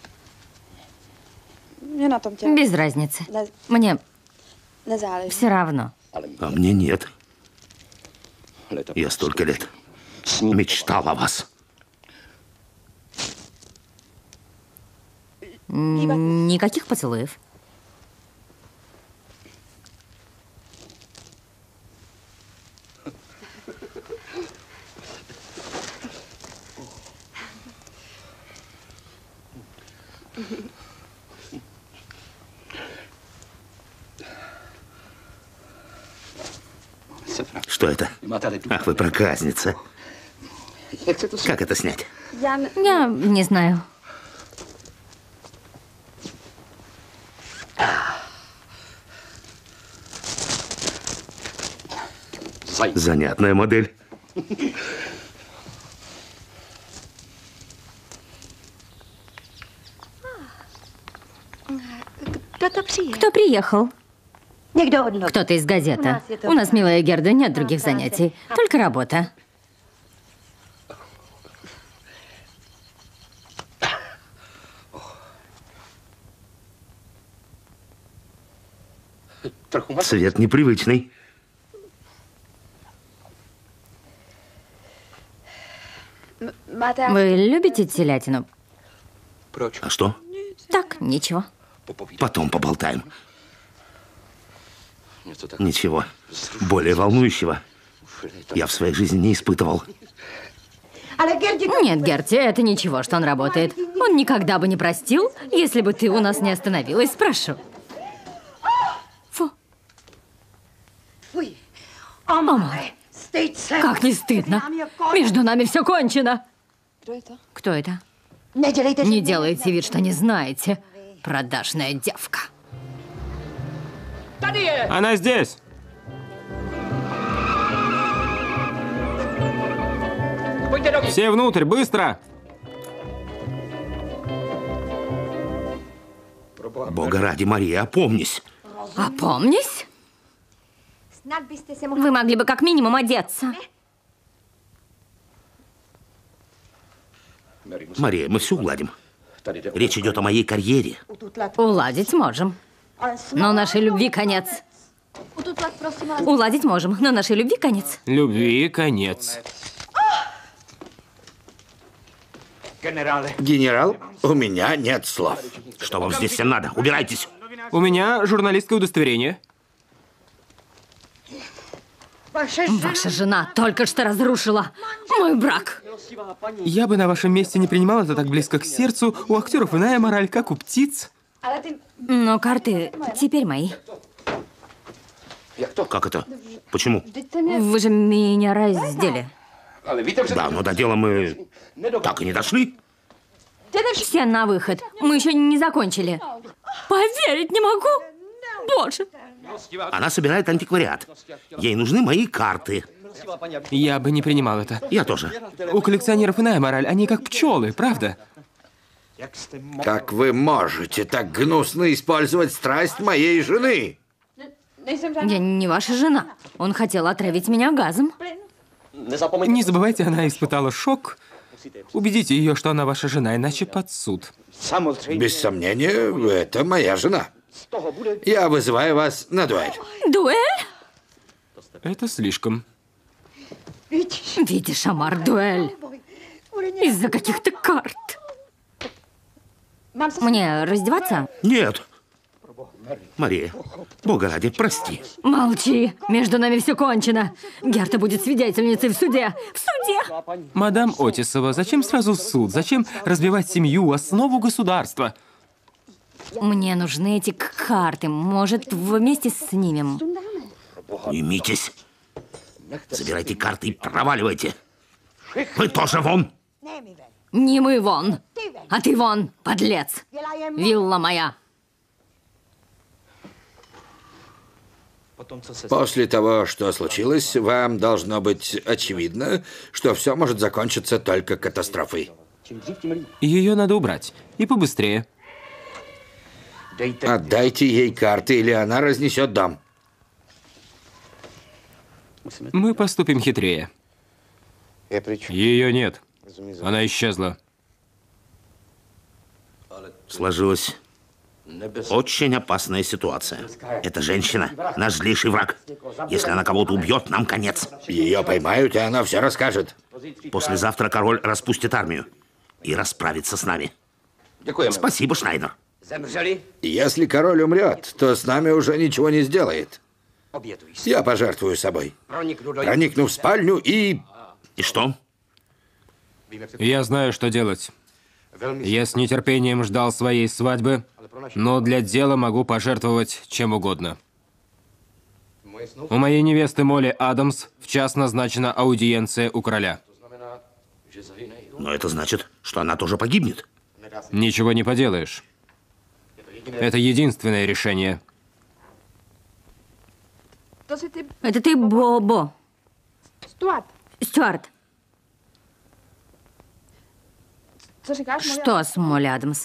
Без разницы. Мне все равно. А мне нет. Я столько лет мечтал о вас. Никаких поцелуев. Что это? Ах, вы проказница. Как это снять? Я не знаю. Занятная модель. Кто приехал? Кто-то из газеты. У нас, милая Герда, нет других занятий. Только работа. Цвет непривычный. Вы любите телятину? А что? Так, ничего. Потом поболтаем. Ничего более волнующего я в своей жизни не испытывал. Нет, Герти, это ничего, что он работает. Он никогда бы не простил, если бы ты у нас не остановилась. Прошу. Фу. О, мой. Как не стыдно. Между нами все кончено. Кто это? Не делайте вид, что не знаете. Продажная девка. Она здесь. Все внутрь, быстро. Бога ради, Мария, опомнись. Опомнись? Вы могли бы как минимум одеться. Мария, мы все уладим. Речь идет о моей карьере. Уладить можем. Но нашей любви конец. Уладить можем, но нашей любви конец. Любви конец. Генерал, у меня нет слов. Что вам здесь всем надо? Убирайтесь. У меня журналистское удостоверение. Ваша жена только что разрушила мой брак. Я бы на вашем месте не принимал это так близко к сердцу. У актеров иная мораль, как у птиц. Но карты теперь мои. Как это? Почему? Вы же меня раздели. Да, но до дела мы так и не дошли. Все на выход. Мы еще не закончили. Поверить не могу. Боже. Она собирает антиквариат. Ей нужны мои карты. Я бы не принимал это. Я тоже. У коллекционеров иная мораль. Они как пчелы, правда? Как вы можете так гнусно использовать страсть моей жены? Я не ваша жена. Он хотел отравить меня газом. Не забывайте, она испытала шок. Убедите ее, что она ваша жена, иначе под суд. Без сомнения, это моя жена. Я вызываю вас на дуэль. Дуэль? Это слишком. Видишь, Амар, дуэль. Из-за каких-то карт. Мне раздеваться? Нет. Мария, Бога ради, прости. Молчи. Между нами все кончено. Герта будет свидетельницей в суде. В суде! Мадам Отисова, зачем сразу суд? Зачем разбивать семью, основу государства? Мне нужны эти карты. Может, вместе снимем? Уймитесь. Забирайте карты и проваливайте. Вы тоже вон. Не мы вон, а ты вон, подлец. Вилла моя. После того, что случилось, вам должно быть очевидно, что все может закончиться только катастрофой. Ее надо убрать. И побыстрее. Отдайте ей карты, или она разнесет дом. Мы поступим хитрее. Ее нет. Она исчезла. Сложилась очень опасная ситуация. Эта женщина – наш злейший враг. Если она кого-то убьет, нам конец. Ее поймают, и она все расскажет. Послезавтра король распустит армию и расправится с нами. Спасибо, Шнайдер. Если король умрет, то с нами уже ничего не сделает. Я пожертвую собой. Проникну в спальню и... И что? Я знаю, что делать. Я с нетерпением ждал своей свадьбы, но для дела могу пожертвовать чем угодно. У моей невесты Молли Адамс в час назначена аудиенция у короля. Но это значит, что она тоже погибнет. Ничего не поделаешь. Это единственное решение. Это ты, Бобо. Стюарт. Что с Молли Адамс?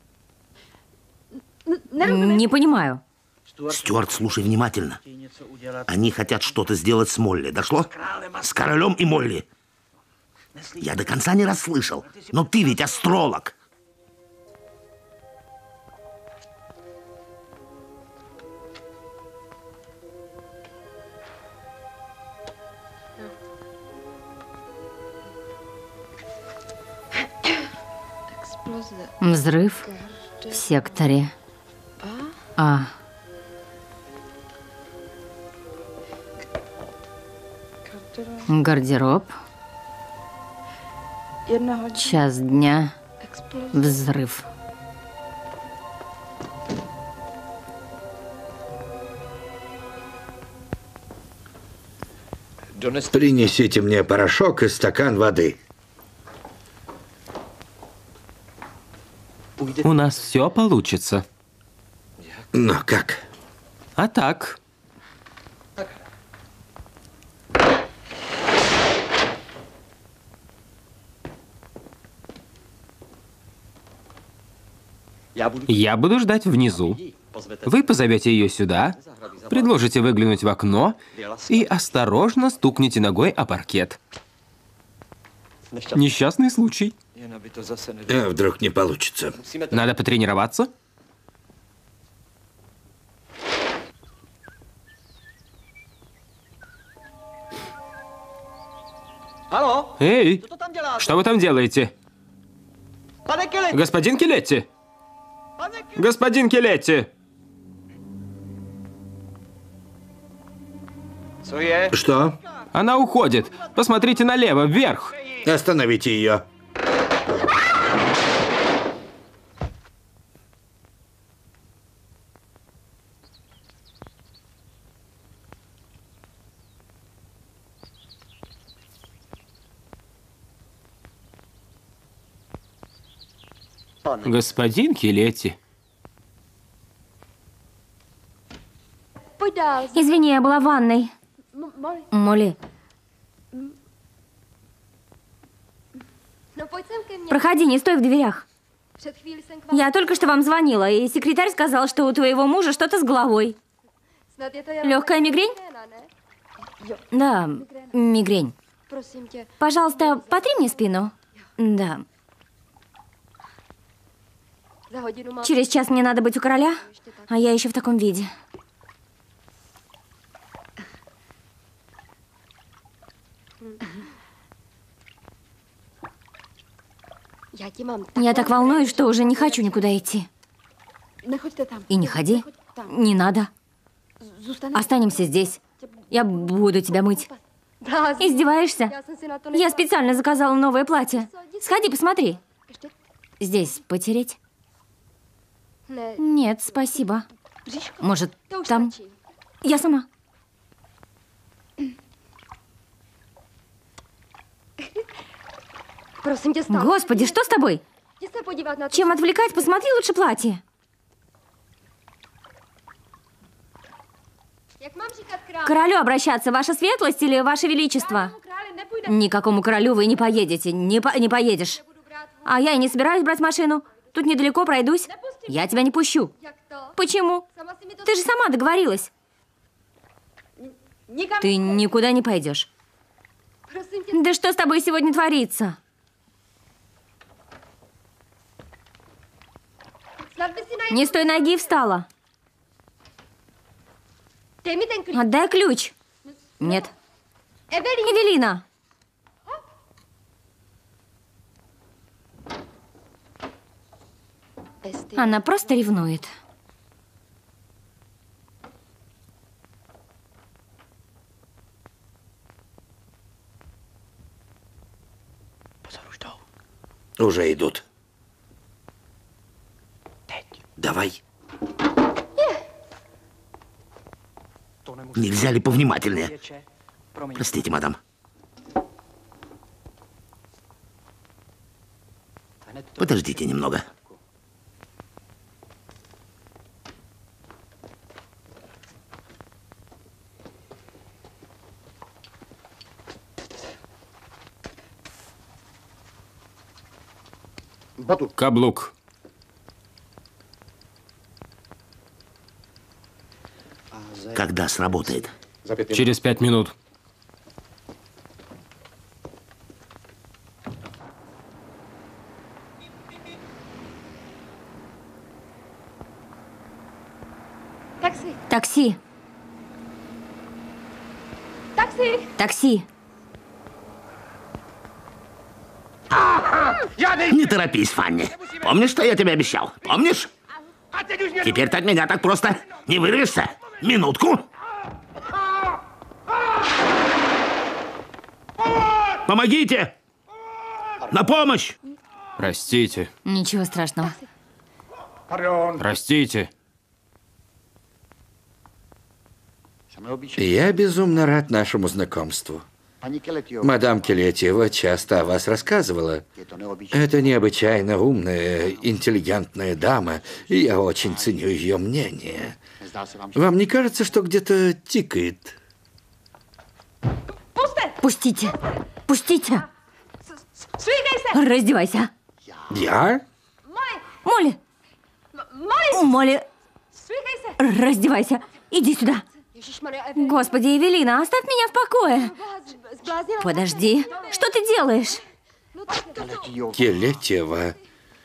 Не понимаю. Стюарт, слушай внимательно. Они хотят что-то сделать с Молли. Дошло? С королем и Молли. Я до конца не расслышал. Но ты ведь астролог. Взрыв в секторе А. Гардероб. Час дня. Взрыв. Принесите мне порошок и стакан воды. У нас все получится. Но как? А так. Я буду ждать внизу. Вы позовете ее сюда, предложите выглянуть в окно и осторожно стукнете ногой о паркет. Несчастный случай. А вдруг не получится? Надо потренироваться. Эй, что вы там делаете? Господин Келетти! Господин Келетти! Что? Она уходит. Посмотрите налево, вверх. Остановите ее. Господин Келетти. Извини, я была в ванной. Молли, Проходи, не стой в дверях. Я только что вам звонила, и секретарь сказал, что у твоего мужа что-то с головой. Легкая мигрень? Да, мигрень. Пожалуйста, потри мне спину. Да. Через час мне надо быть у короля, а я еще в таком виде. Я так волнуюсь, что уже не хочу никуда идти. И не ходи. Не надо. Останемся здесь. Я буду тебя мыть. Издеваешься? Я специально заказала новое платье. Сходи, посмотри. Здесь потереть? Нет, спасибо. Может, там? Я сама. Господи, что с тобой? Чем отвлекать, посмотри лучше платье. К королю обращаться, ваша светлость или ваше величество? Никакому королю вы не поедете, не поедешь. А я и не собираюсь брать машину. Тут недалеко пройдусь. Я тебя не пущу. Почему? Ты же сама договорилась. Ты никуда не пойдешь. Да что с тобой сегодня творится? Не с той ноги встала. Отдай ключ. Нет. Эвелина. Она просто ревнует. Уже идут. Давай. Нельзя ли повнимательнее? Простите, мадам. Подождите немного. Каблук. Когда сработает? Через 5 минут. Такси. Такси. Не торопись, Фанни. Помнишь, что я тебе обещал? Помнишь? Теперь ты от меня так просто не вырвешься. Минутку. Помогите! На помощь! Простите. Ничего страшного. Простите. Я безумно рад нашему знакомству. Мадам Келетьева часто о вас рассказывала. Это необычайно умная, интеллигентная дама, и я очень ценю ее мнение. Вам не кажется, что где-то тикает? Пустите! Пустите! Раздевайся! Я? Молли! Молли! Раздевайся! Иди сюда! Господи, Эвелина, оставь меня в покое! Подожди, что ты делаешь? Келетьева.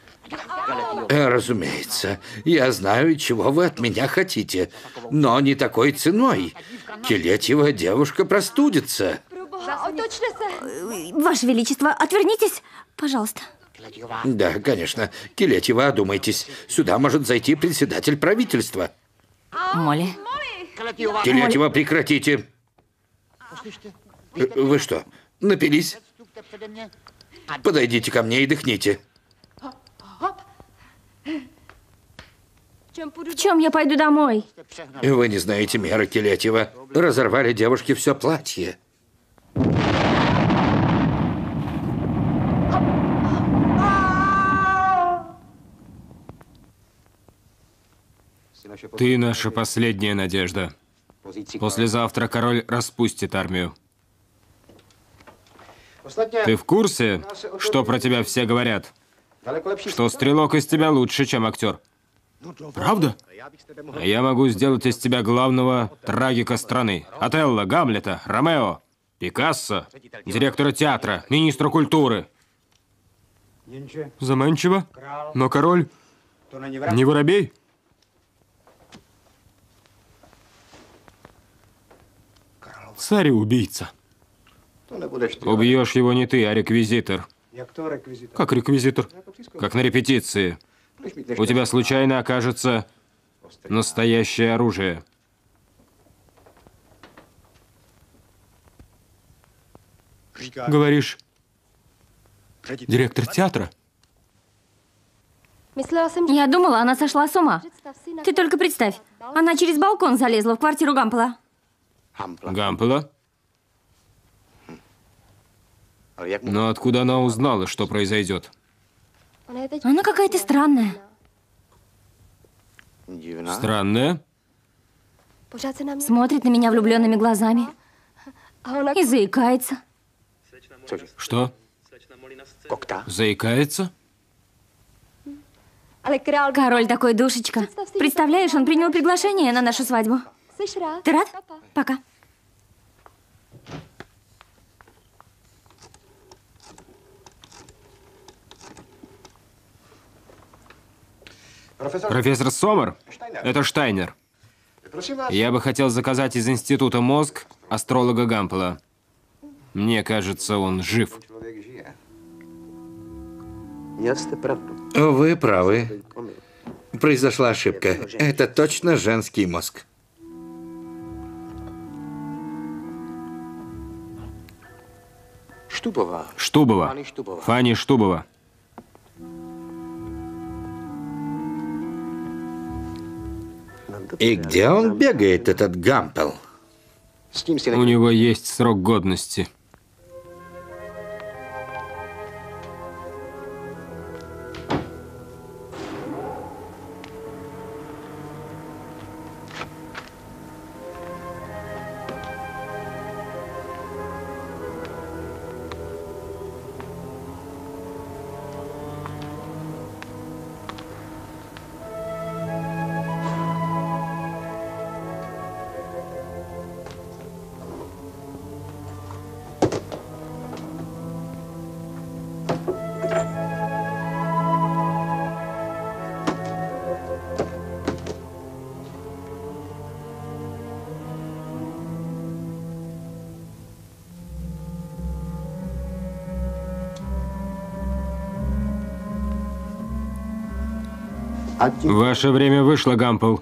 Разумеется, я знаю, чего вы от меня хотите, но не такой ценой. Келетьева девушка простудится. Ваше Величество, отвернитесь, пожалуйста. Да, конечно. Келетьева, одумайтесь. Сюда может зайти председатель правительства. Молли. Келетьева, прекратите. Вы что, напились? Подойдите ко мне и дыхните. В чем я пойду домой? Вы не знаете меры, Келетьева. Разорвали девушке все платье. Ты наша последняя надежда. Послезавтра король распустит армию. Ты в курсе, что про тебя все говорят? что стрелок из тебя лучше, чем актер. Правда? А я могу сделать из тебя главного трагика страны. Отелло, Гамлета, Ромео, Пикассо, директора театра, министра культуры. Заманчиво, но король не воробей. Царь и убийца. Убьешь его не ты, а реквизитор. Как реквизитор? Как на репетиции. У тебя случайно окажется настоящее оружие. Говоришь, директор театра? Я думала, она сошла с ума. Ты только представь, она через балкон залезла в квартиру Гампела. Гампела? Но откуда она узнала, что произойдет? Она какая-то странная. Странная? Смотрит на меня влюбленными глазами и заикается. Что? Заикается? Король такой душечка. Представляешь, он принял приглашение на нашу свадьбу. Ты рад? Пока. Профессор Сомер? Это Штайнер. Я бы хотел заказать из института мозг астролога Гампела. Мне кажется, он жив. Вы правы. Произошла ошибка. Это точно женский мозг. Штубова. Фанни Штубова. И где он бегает, этот Гампел? У него есть срок годности. Ваше время вышло, Гампел.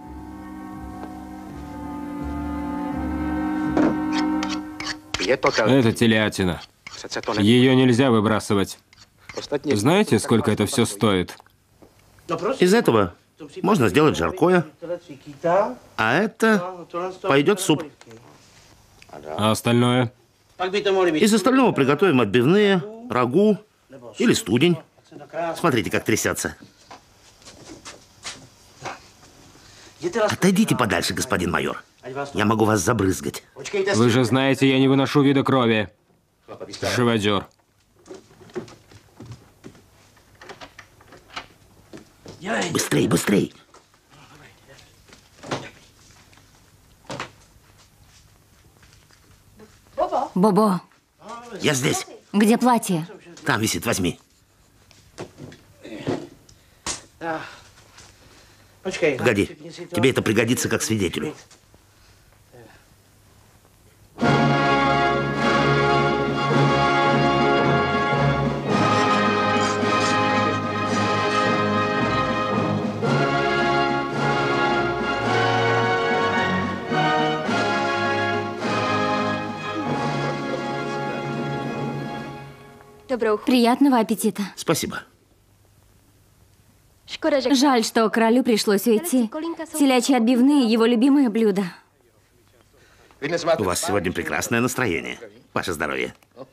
Это телятина. Ее нельзя выбрасывать. Знаете, сколько это все стоит? Из этого можно сделать жаркое, а это пойдет в суп. А остальное? Из остального приготовим отбивные, рагу или студень. Смотрите, как трясется. Отойдите подальше, господин майор. Я могу вас забрызгать. Вы же знаете, я не выношу вида крови. Живодер. Быстрей, быстрей. Бобо, Я здесь. где платье? Там висит, возьми. Погоди, тебе это пригодится как свидетелю. Приятного аппетита. Спасибо. Жаль, что королю пришлось уйти. Телячьи отбивные – его любимое блюдо. У вас сегодня прекрасное настроение. Ваше здоровье.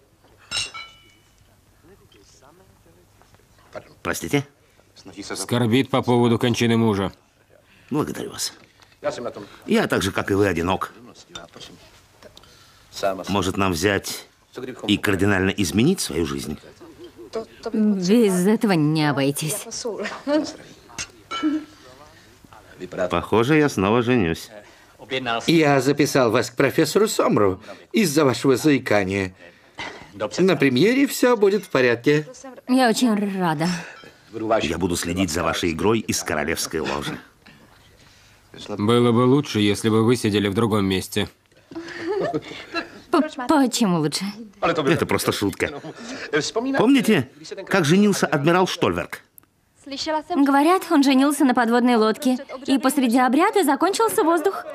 Простите? Скорбит по поводу кончины мужа. Благодарю вас. Я так же, как и вы, одинок. Может, нам взять и кардинально изменить свою жизнь? Без этого не обойтись. Похоже, я снова женюсь. Я записал вас к профессору Сомру из-за вашего заикания. На премьере все будет в порядке. Я очень рада. Я буду следить за вашей игрой из королевской ложи. Было бы лучше, если бы вы сидели в другом месте. Почему лучше? Это просто шутка. Помните, как женился адмирал Штольверк? Говорят, он женился на подводной лодке. И посреди обряда закончился воздух.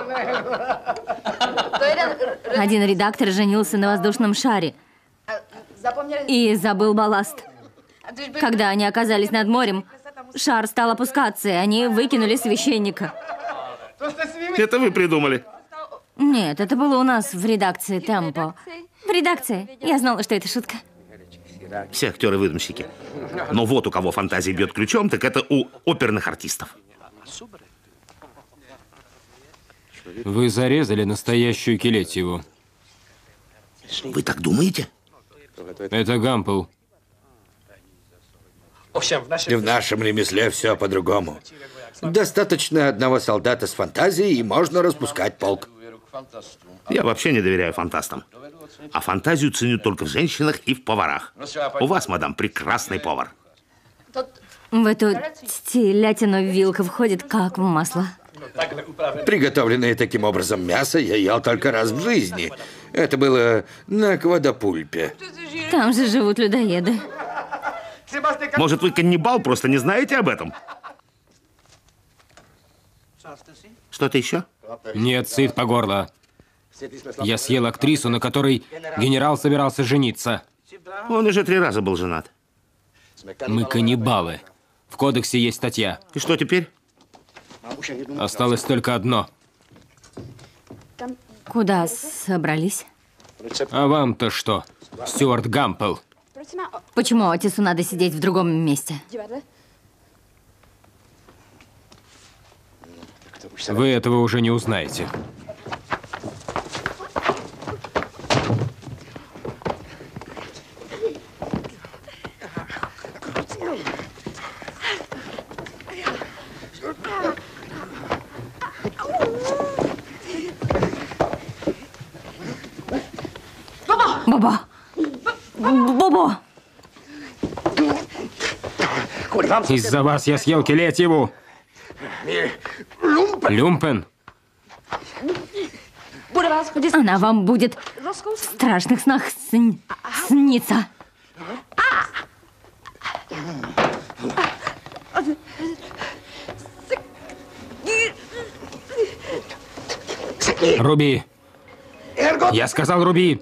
Один редактор женился на воздушном шаре. И забыл балласт. Когда они оказались над морем, шар стал опускаться, и они выкинули священника. Это вы придумали. Нет, это было у нас в редакции «Темпо». В редакции. Я знала, что это шутка. Все актеры-выдумщики. Но вот у кого фантазия бьет ключом, так это у оперных артистов. Вы зарезали настоящую Келетьеву. Вы так думаете? Это Гампел. В нашем ремесле все по-другому. Достаточно одного солдата с фантазией, и можно распускать полк. Я вообще не доверяю фантастам. А фантазию ценю только в женщинах и в поварах. У вас, мадам, прекрасный повар. В эту телятину вилка входит как в масло. Приготовленное таким образом мясо я ел только раз в жизни. Это было на Квадопульпе. Там же живут людоеды. Может, вы каннибал, просто не знаете об этом? Что-то еще? Нет, сыт по горло. Я съел актрису, на которой генерал собирался жениться. Он уже 3 раза был женат. Мы каннибалы. В кодексе есть статья. И что теперь? Осталось только одно. Куда собрались? А вам-то что, Стюарт Гампел? Почему Отису надо сидеть в другом месте? Вы этого уже не узнаете. Баба! Баба! Из-за вас я съел Келетьеву. Люмпен. Она вам будет в страшных снах снится. Руби. Я сказал, руби.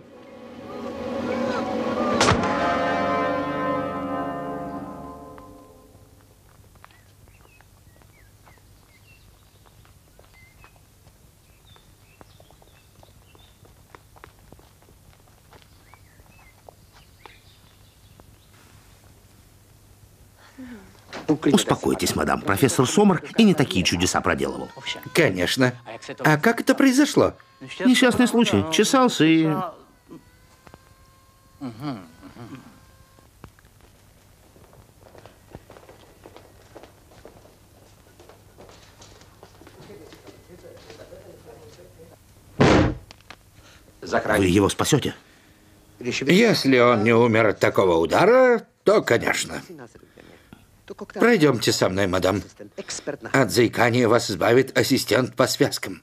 Успокойтесь, мадам. Профессор Сомер и не такие чудеса проделывал. Конечно. А как это произошло? Несчастный случай. Чесался и... Вы его спасете? Если он не умер от такого удара, то, конечно. Пройдемте со мной, мадам. От заикания вас избавит ассистент по связкам.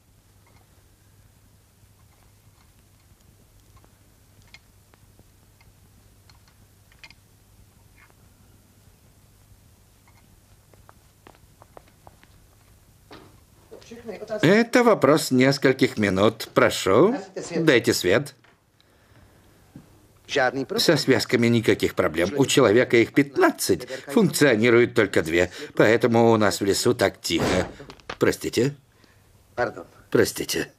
Это вопрос нескольких минут. Прошу, дайте свет. Со связками никаких проблем. У человека их 15, функционирует только 2. Поэтому у нас в лесу так тихо. Простите? Простите.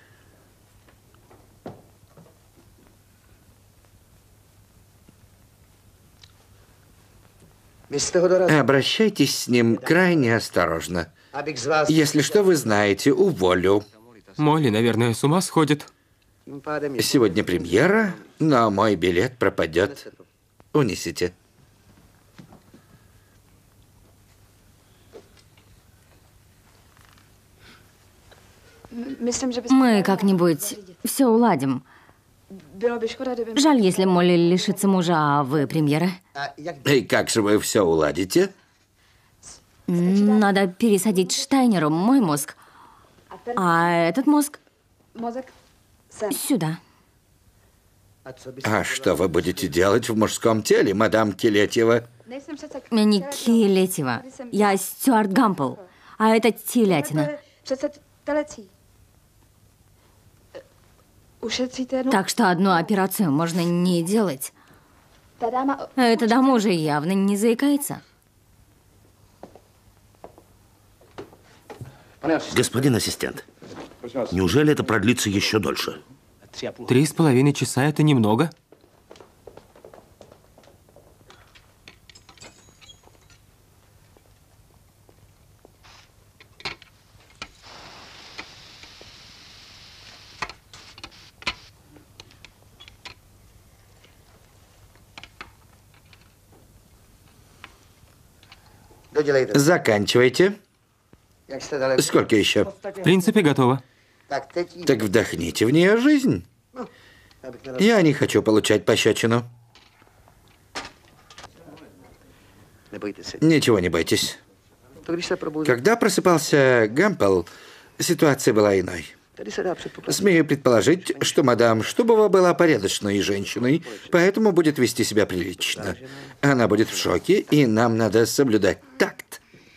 Обращайтесь с ним крайне осторожно. Если что, вы знаете, уволю. Молли, наверное, с ума сходит. Сегодня премьера, но мой билет пропадет. унесите. Мы как-нибудь все уладим. Жаль, если Молли лишится мужа, а вы премьера. И как же вы все уладите? Надо пересадить Штайнеру мой мозг, а этот мозг сюда. А что вы будете делать в мужском теле, мадам Келетьева? Я не Келетьева, я Стюарт Гампл, а это телятина. Так что одну операцию можно не делать. Эта дама уже явно не заикается. Господин ассистент, неужели это продлится еще дольше? 3,5 часа – это немного. Заканчивайте. Сколько еще? В принципе, готово. Так вдохните в нее жизнь. Я не хочу получать пощечину. Ничего не бойтесь. Когда просыпался Гампел, ситуация была иной. Смею предположить, что мадам Штубова была порядочной женщиной, поэтому будет вести себя прилично. Она будет в шоке, и нам надо соблюдать такт.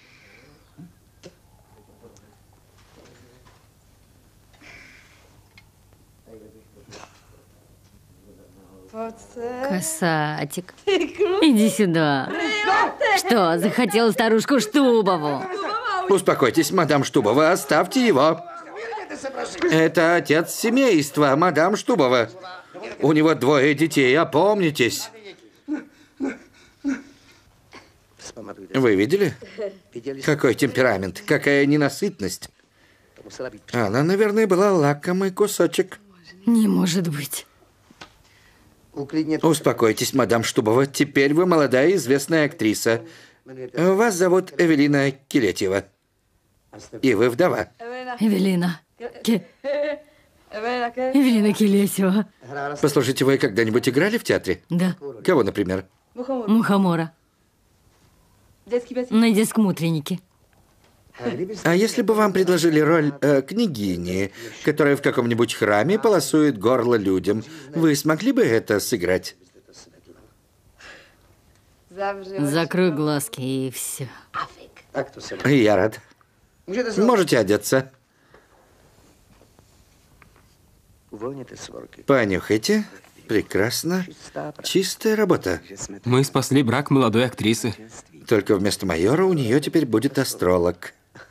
Касатик, иди сюда. Что, захотел старушку Штубову? Успокойтесь, мадам Штубова, оставьте его. Это отец семейства, мадам Штубова. У него 2 детей, опомнитесь. Вы видели? Какой темперамент, какая ненасытность. Она, наверное, была лакомый кусочек. Не может быть. Успокойтесь, мадам Штубова. Теперь вы молодая известная актриса. Вас зовут Эвелина Келетьева. И вы вдова. Эвелина. Эвелина Келетьева. Послушайте, вы когда-нибудь играли в театре? Да. Кого, например? Мухомора. На детском утреннике. А если бы вам предложили роль княгини, которая в каком-нибудь храме полосует горло людям, вы смогли бы это сыграть? Закрой глазки и все. Я рад. Можете одеться. Понюхайте. Прекрасно. Чистая работа. Мы спасли брак молодой актрисы. Только вместо майора у нее теперь будет астролог.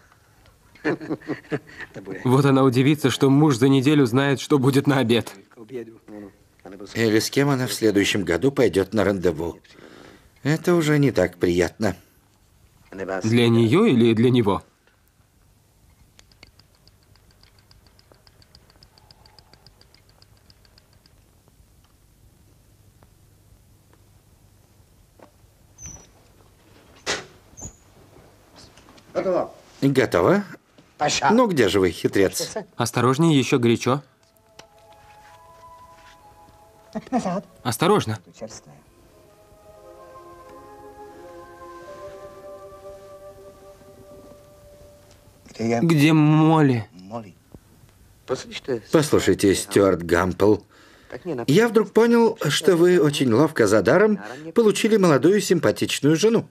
Вот она удивится, что муж за неделю знает, что будет на обед. Или с кем она в следующем году пойдет на рандеву. Это уже не так приятно. Для нее или для него? Готово? Ну, где же вы, хитрец? Осторожнее, еще горячо. Осторожно. Где Молли? Послушайте, Стюарт Гампл, я вдруг понял, что вы очень ловко за даром получили молодую симпатичную жену.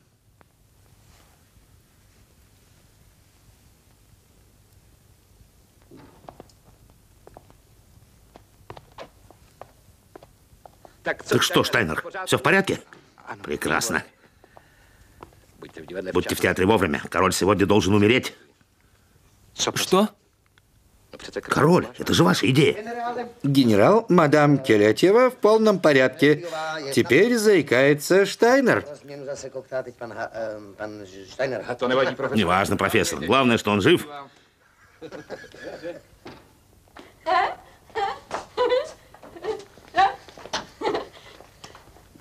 Так что, Штайнер, все в порядке? Прекрасно. Будьте в театре вовремя. Король сегодня должен умереть. Что? Король, это же ваша идея. Генерал, мадам Келетьева в полном порядке. Теперь заикается Штайнер. Неважно, профессор. Главное, что он жив.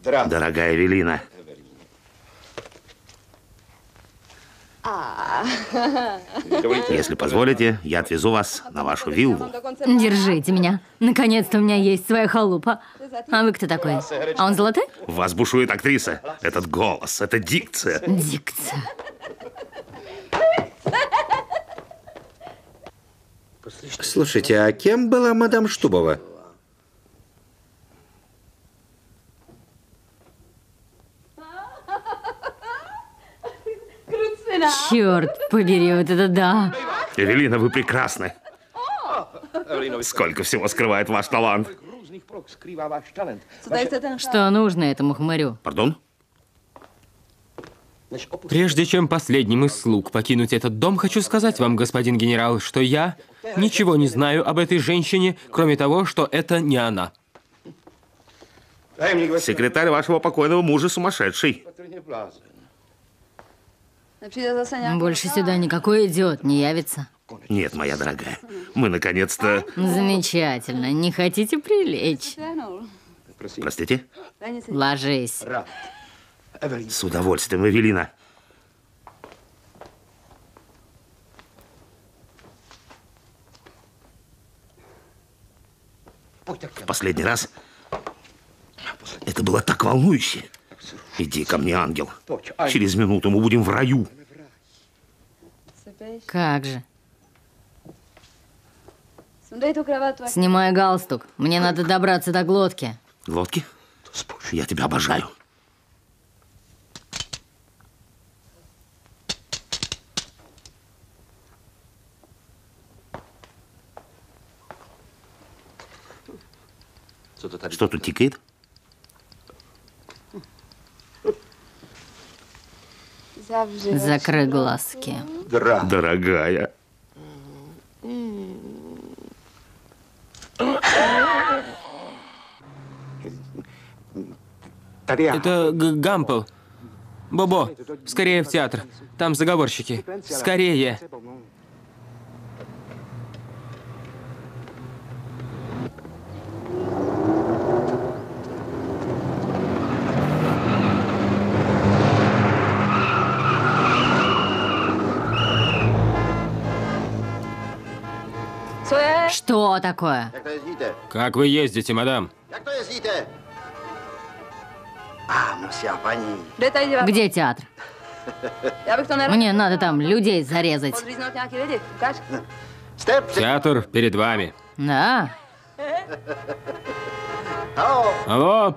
Дорогая Эвелина. Если позволите, я отвезу вас на вашу виллу. Держите меня. Наконец-то у меня есть своя халупа. А вы кто такой? А он золотой? В вас бушует актриса. Этот голос, эта дикция. Дикция. Слушайте, а кем была мадам Штубова? Черт побери, вот это да. Эвелина, вы прекрасны. Сколько всего скрывает ваш талант. Что нужно этому хмырю? Пардон? Прежде чем последним из слуг покинуть этот дом, хочу сказать вам, господин генерал, что я ничего не знаю об этой женщине, кроме того, что это не она. Секретарь вашего покойного мужа сумасшедший. Больше сюда никакой идиот не явится. Нет, моя дорогая, мы наконец-то... Замечательно. Не хотите прилечь? Простите? Ложись. С удовольствием, Эвелина. В последний раз это было так волнующе. Иди ко мне, ангел. Через минуту мы будем в раю. Как же. Снимай галстук. Мне надо добраться до глотки. Глотки? Я тебя обожаю. Что тут тикает? Закрой глазки. Дорогая. Это Гампел. Бобо, скорее в театр. Там заговорщики. Скорее. Что такое? Как вы ездите, мадам? Где театр? Мне надо там людей зарезать. Театр перед вами. Да? Алло?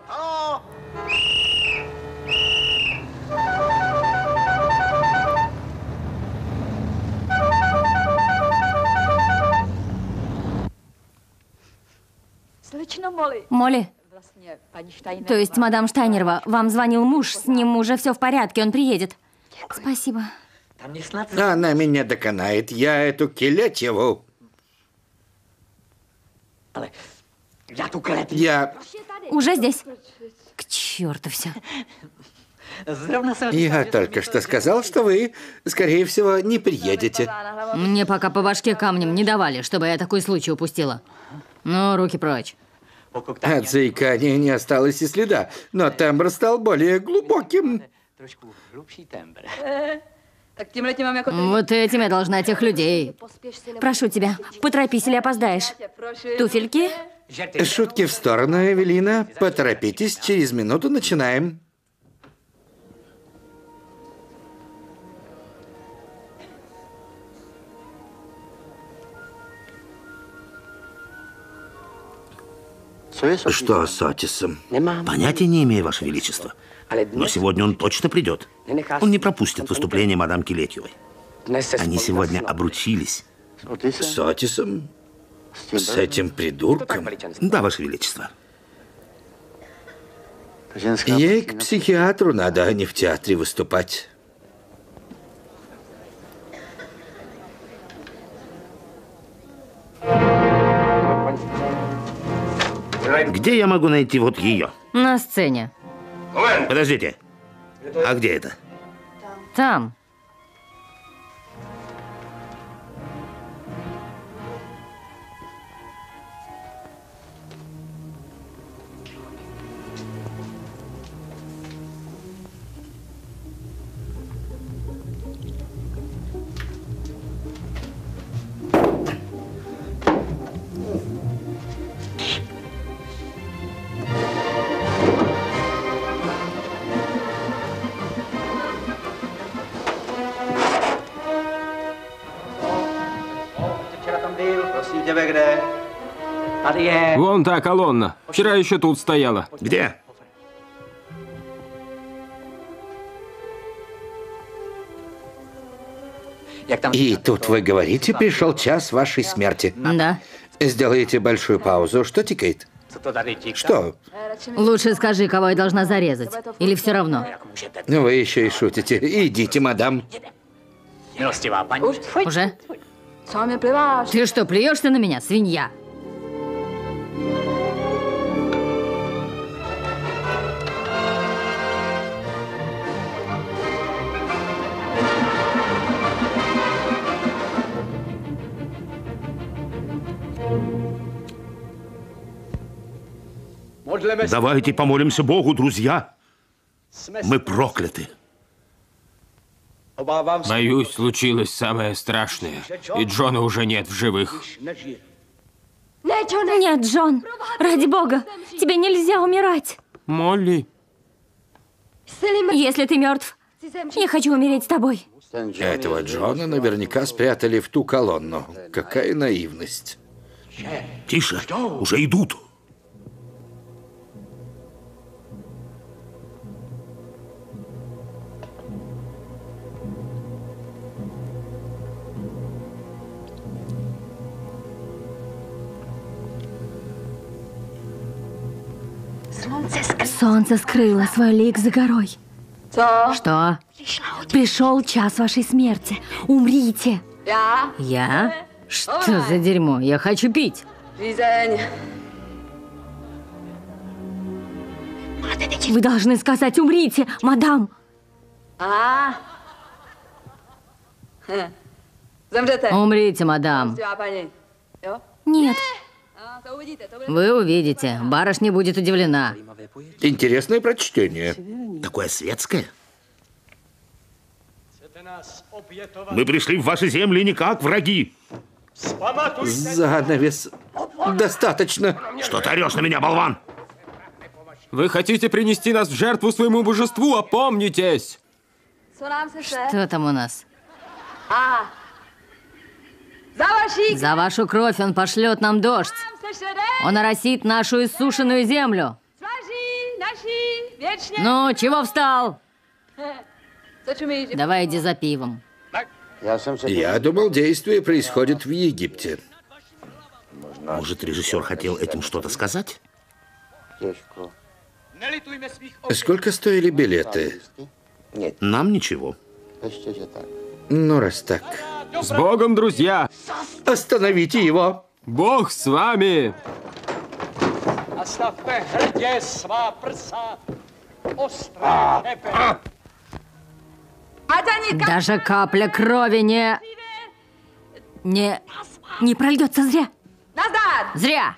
Молли? То есть, мадам Штайнерова, вам звонил муж, с ним уже все в порядке, он приедет. Спасибо. Она меня доконает, я эту Келетьеву. Я... Уже здесь? К черту все. Я только что сказал, что вы, скорее всего, не приедете. Мне пока по башке камнем не давали, чтобы я такой случай упустила. Ну, руки прочь. От заикания не осталось и следа, но тембр стал более глубоким. Вот этим я должна тех людей. Прошу тебя, поторопись или опоздаешь. Туфельки? Шутки в сторону, Эвелина. Поторопитесь, через минуту начинаем. Что с Отисом? Понятия не имею, Ваше Величество. Но сегодня он точно придет. Он не пропустит выступление мадам Келетьевой. Они сегодня обручились. С Отисом? С этим придурком? Да, Ваше Величество. Ей к психиатру надо, а не в театре выступать. Где я могу найти вот ее? На сцене. Подождите. А где это? Там. Вон та колонна. Вчера еще тут стояла. Где? И тут вы говорите, пришел час вашей смерти. Да. Сделаете большую паузу. Что тикает? Что? Лучше скажи, кого я должна зарезать. Или все равно? Вы еще и шутите. Идите, мадам. Уже? Ты что, плюешься на меня, свинья? Давайте помолимся Богу, друзья. Мы прокляты. Боюсь, случилось самое страшное. И Джона уже нет в живых. Нет, Джон, ради бога, тебе нельзя умирать. Молли. Если ты мертв, я хочу умереть с тобой. Этого Джона наверняка спрятали в ту колонну. Какая наивность. Тише, уже идут. Солнце скрыло свой лик за горой. Что? Пришел час вашей смерти. Умрите. Я? Что за дерьмо? Я хочу пить. Вы должны сказать «умрите», мадам. Умрите, мадам. Нет, Вы увидите. Барышня будет удивлена. Интересное прочтение. Такое светское. Мы пришли в ваши земли не как враги. Занавес. Достаточно. Что ты орешь на меня, болван? Вы хотите принести нас в жертву своему божеству? Опомнитесь! Что там у нас? За вашу кровь он пошлет нам дождь. Он оросит нашу иссушенную землю. Ну, чего встал? Давай иди за пивом. Я думал, действие происходит в Египте. Может, режиссер хотел этим что-то сказать? Сколько стоили билеты? Нам ничего. Ну, раз так. С Богом, друзья! Остановите его! Бог с вами! Даже капля крови не прольется зря. Зря.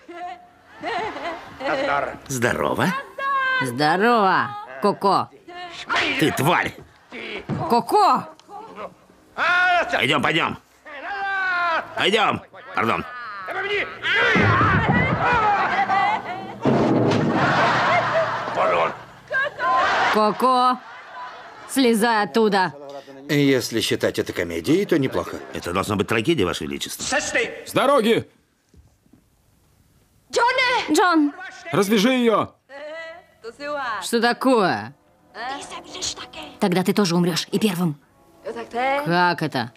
Здорово. Здорово, Коко. Ты тварь. Коко! Пойдем, пойдем. Пойдем. Пардон. Коко! Слезай оттуда. Если считать это комедией, то неплохо. Это должна быть трагедия, Ваше Величество. С дороги! Джон, Развяжи ее! Что такое? тогда ты тоже умрешь и первым. Как это?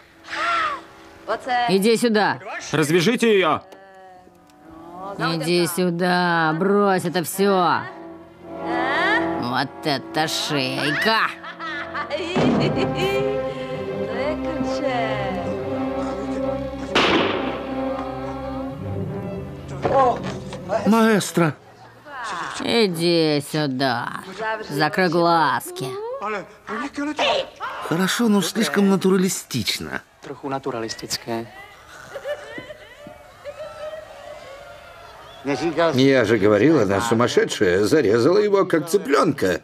Иди сюда. Развяжите ее! Иди сюда. Брось это все. Вот это шейка. Маэстро. Иди сюда. Закрой глазки. Хорошо, но слишком натуралистично. Trochu naturalistické. Я же говорил, она сумасшедшая. Зарезала его, как цыпленка.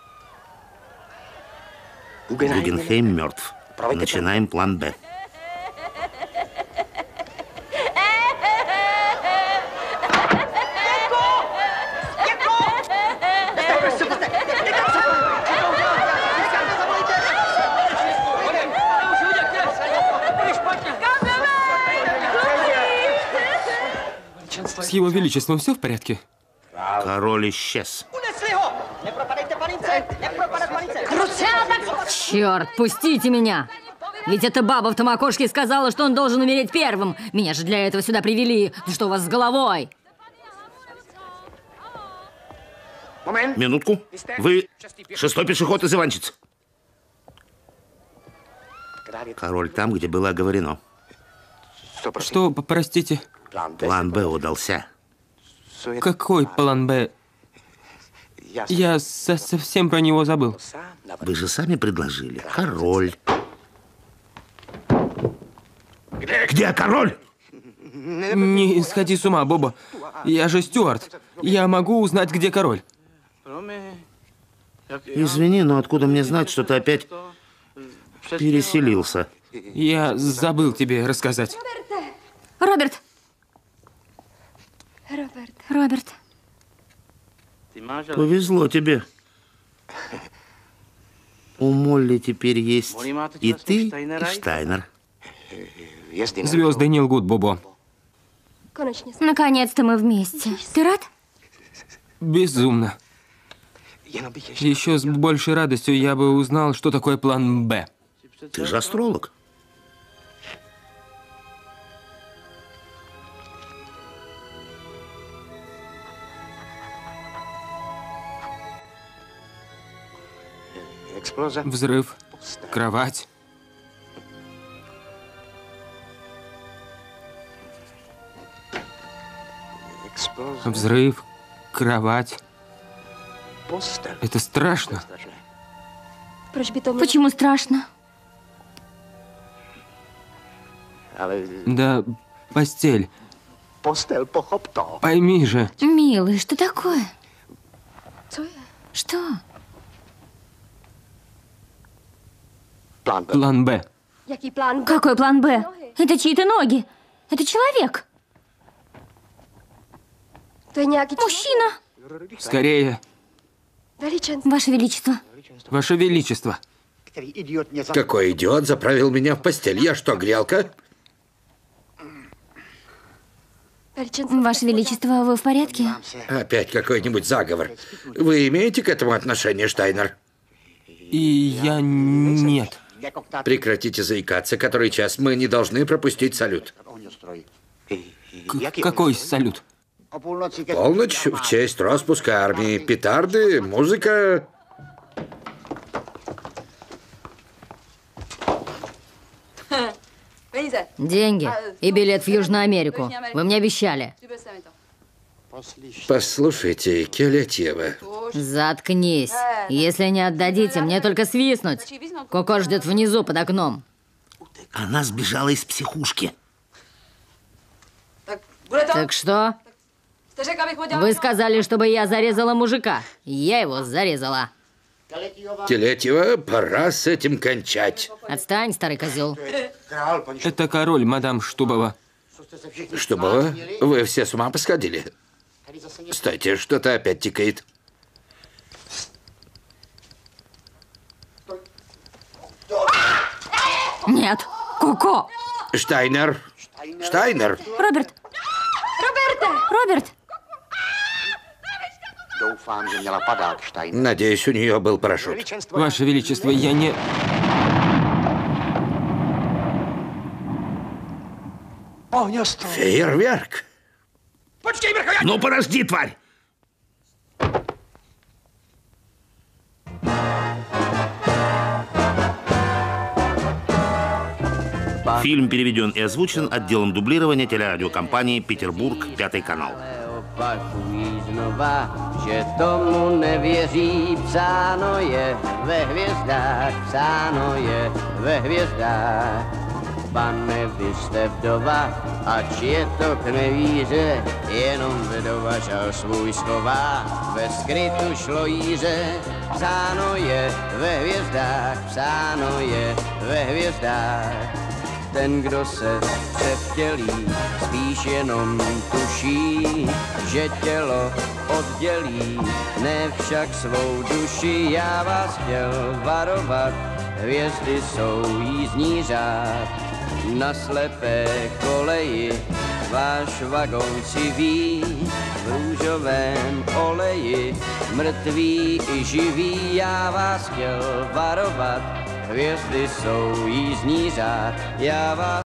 Гугенхейм мертв. Начинаем план «Б». С его величеством все в порядке? Король исчез. Черт, пустите меня! Ведь эта баба в том окошке сказала, что он должен умереть первым. Меня же для этого сюда привели. Да что у вас с головой? Минутку. Вы 6-й пешеход из Иванчиц. Король там, где было оговорено. Что, простите? План Б удался. Какой план Б? Я совсем про него забыл. Вы же сами предложили. Король. Где король? Не сходи с ума, Боба. Я же Стюарт. Я могу узнать, где король. Извини, но откуда мне знать, что ты опять переселился? Я забыл тебе рассказать. Роберт! Роберт. Повезло тебе. У Молли теперь есть и ты, и Штайнер. Звезды не лгут, Бобо. Наконец-то мы вместе. Ты рад? Безумно. Еще с большей радостью я бы узнал, что такое план Б. Ты же астролог. Взрыв, кровать. Взрыв, кровать. Это страшно. Почему страшно? Да, постель. Пойми же. Милый, что такое? Что? План Б. Какой план Б? Это чьи-то ноги. Это человек. Мужчина. Скорее. Ваше Величество. Ваше Величество. Какой идиот заправил меня в постель? Я что, грелка? Ваше Величество, вы в порядке? Опять какой-нибудь заговор. Вы имеете к этому отношение, Штайнер? И я нет. Прекратите заикаться. Который час? Мы не должны пропустить салют. Какой салют? Полночь в честь распуска армии. Петарды, музыка. Деньги и билет в Южную Америку. Вы мне обещали. Послушайте, Келетьева. Заткнись. Если не отдадите, мне только свистнуть. Коко ждет внизу под окном. Она сбежала из психушки. Так что? Вы сказали, чтобы я зарезала мужика. Я его зарезала. Келетьева, пора с этим кончать. Отстань, старый козел. Это король, мадам Штубова. Штубова, вы все с ума посходили? Кстати, что-то опять тикает. Нет, Коко. Штайнер. Штайнер. Роберт. Роберт. Надеюсь, у нее был парашют. Ваше Величество, я не... Фейерверк. Ну, подожди, тварь! Фильм переведен и озвучен отделом дублирования телерадиокомпании «Петербург», 5 канал. Opakují znova, že tomu nevěří, psáno je ve hvězdách, psáno je ve hvězdách. Pane, vy jste vdova, ač je to k nevíře, jenom vdova žal svůj schová, ve skrytu šlojíře. Psáno je ve hvězdách, psáno je ve hvězdách. Ten, kdo se převtělí, spíš jenom tuší, že tělo oddělí, ne však svou duši. Já vás chtěl varovat, hvězdy jsou jízdní řád, na slepé koleji váš vagon civý v růžovém oleji, mrtví i živí, já vás chtěl varovat, hvězdy jsou jízdní řád, já vás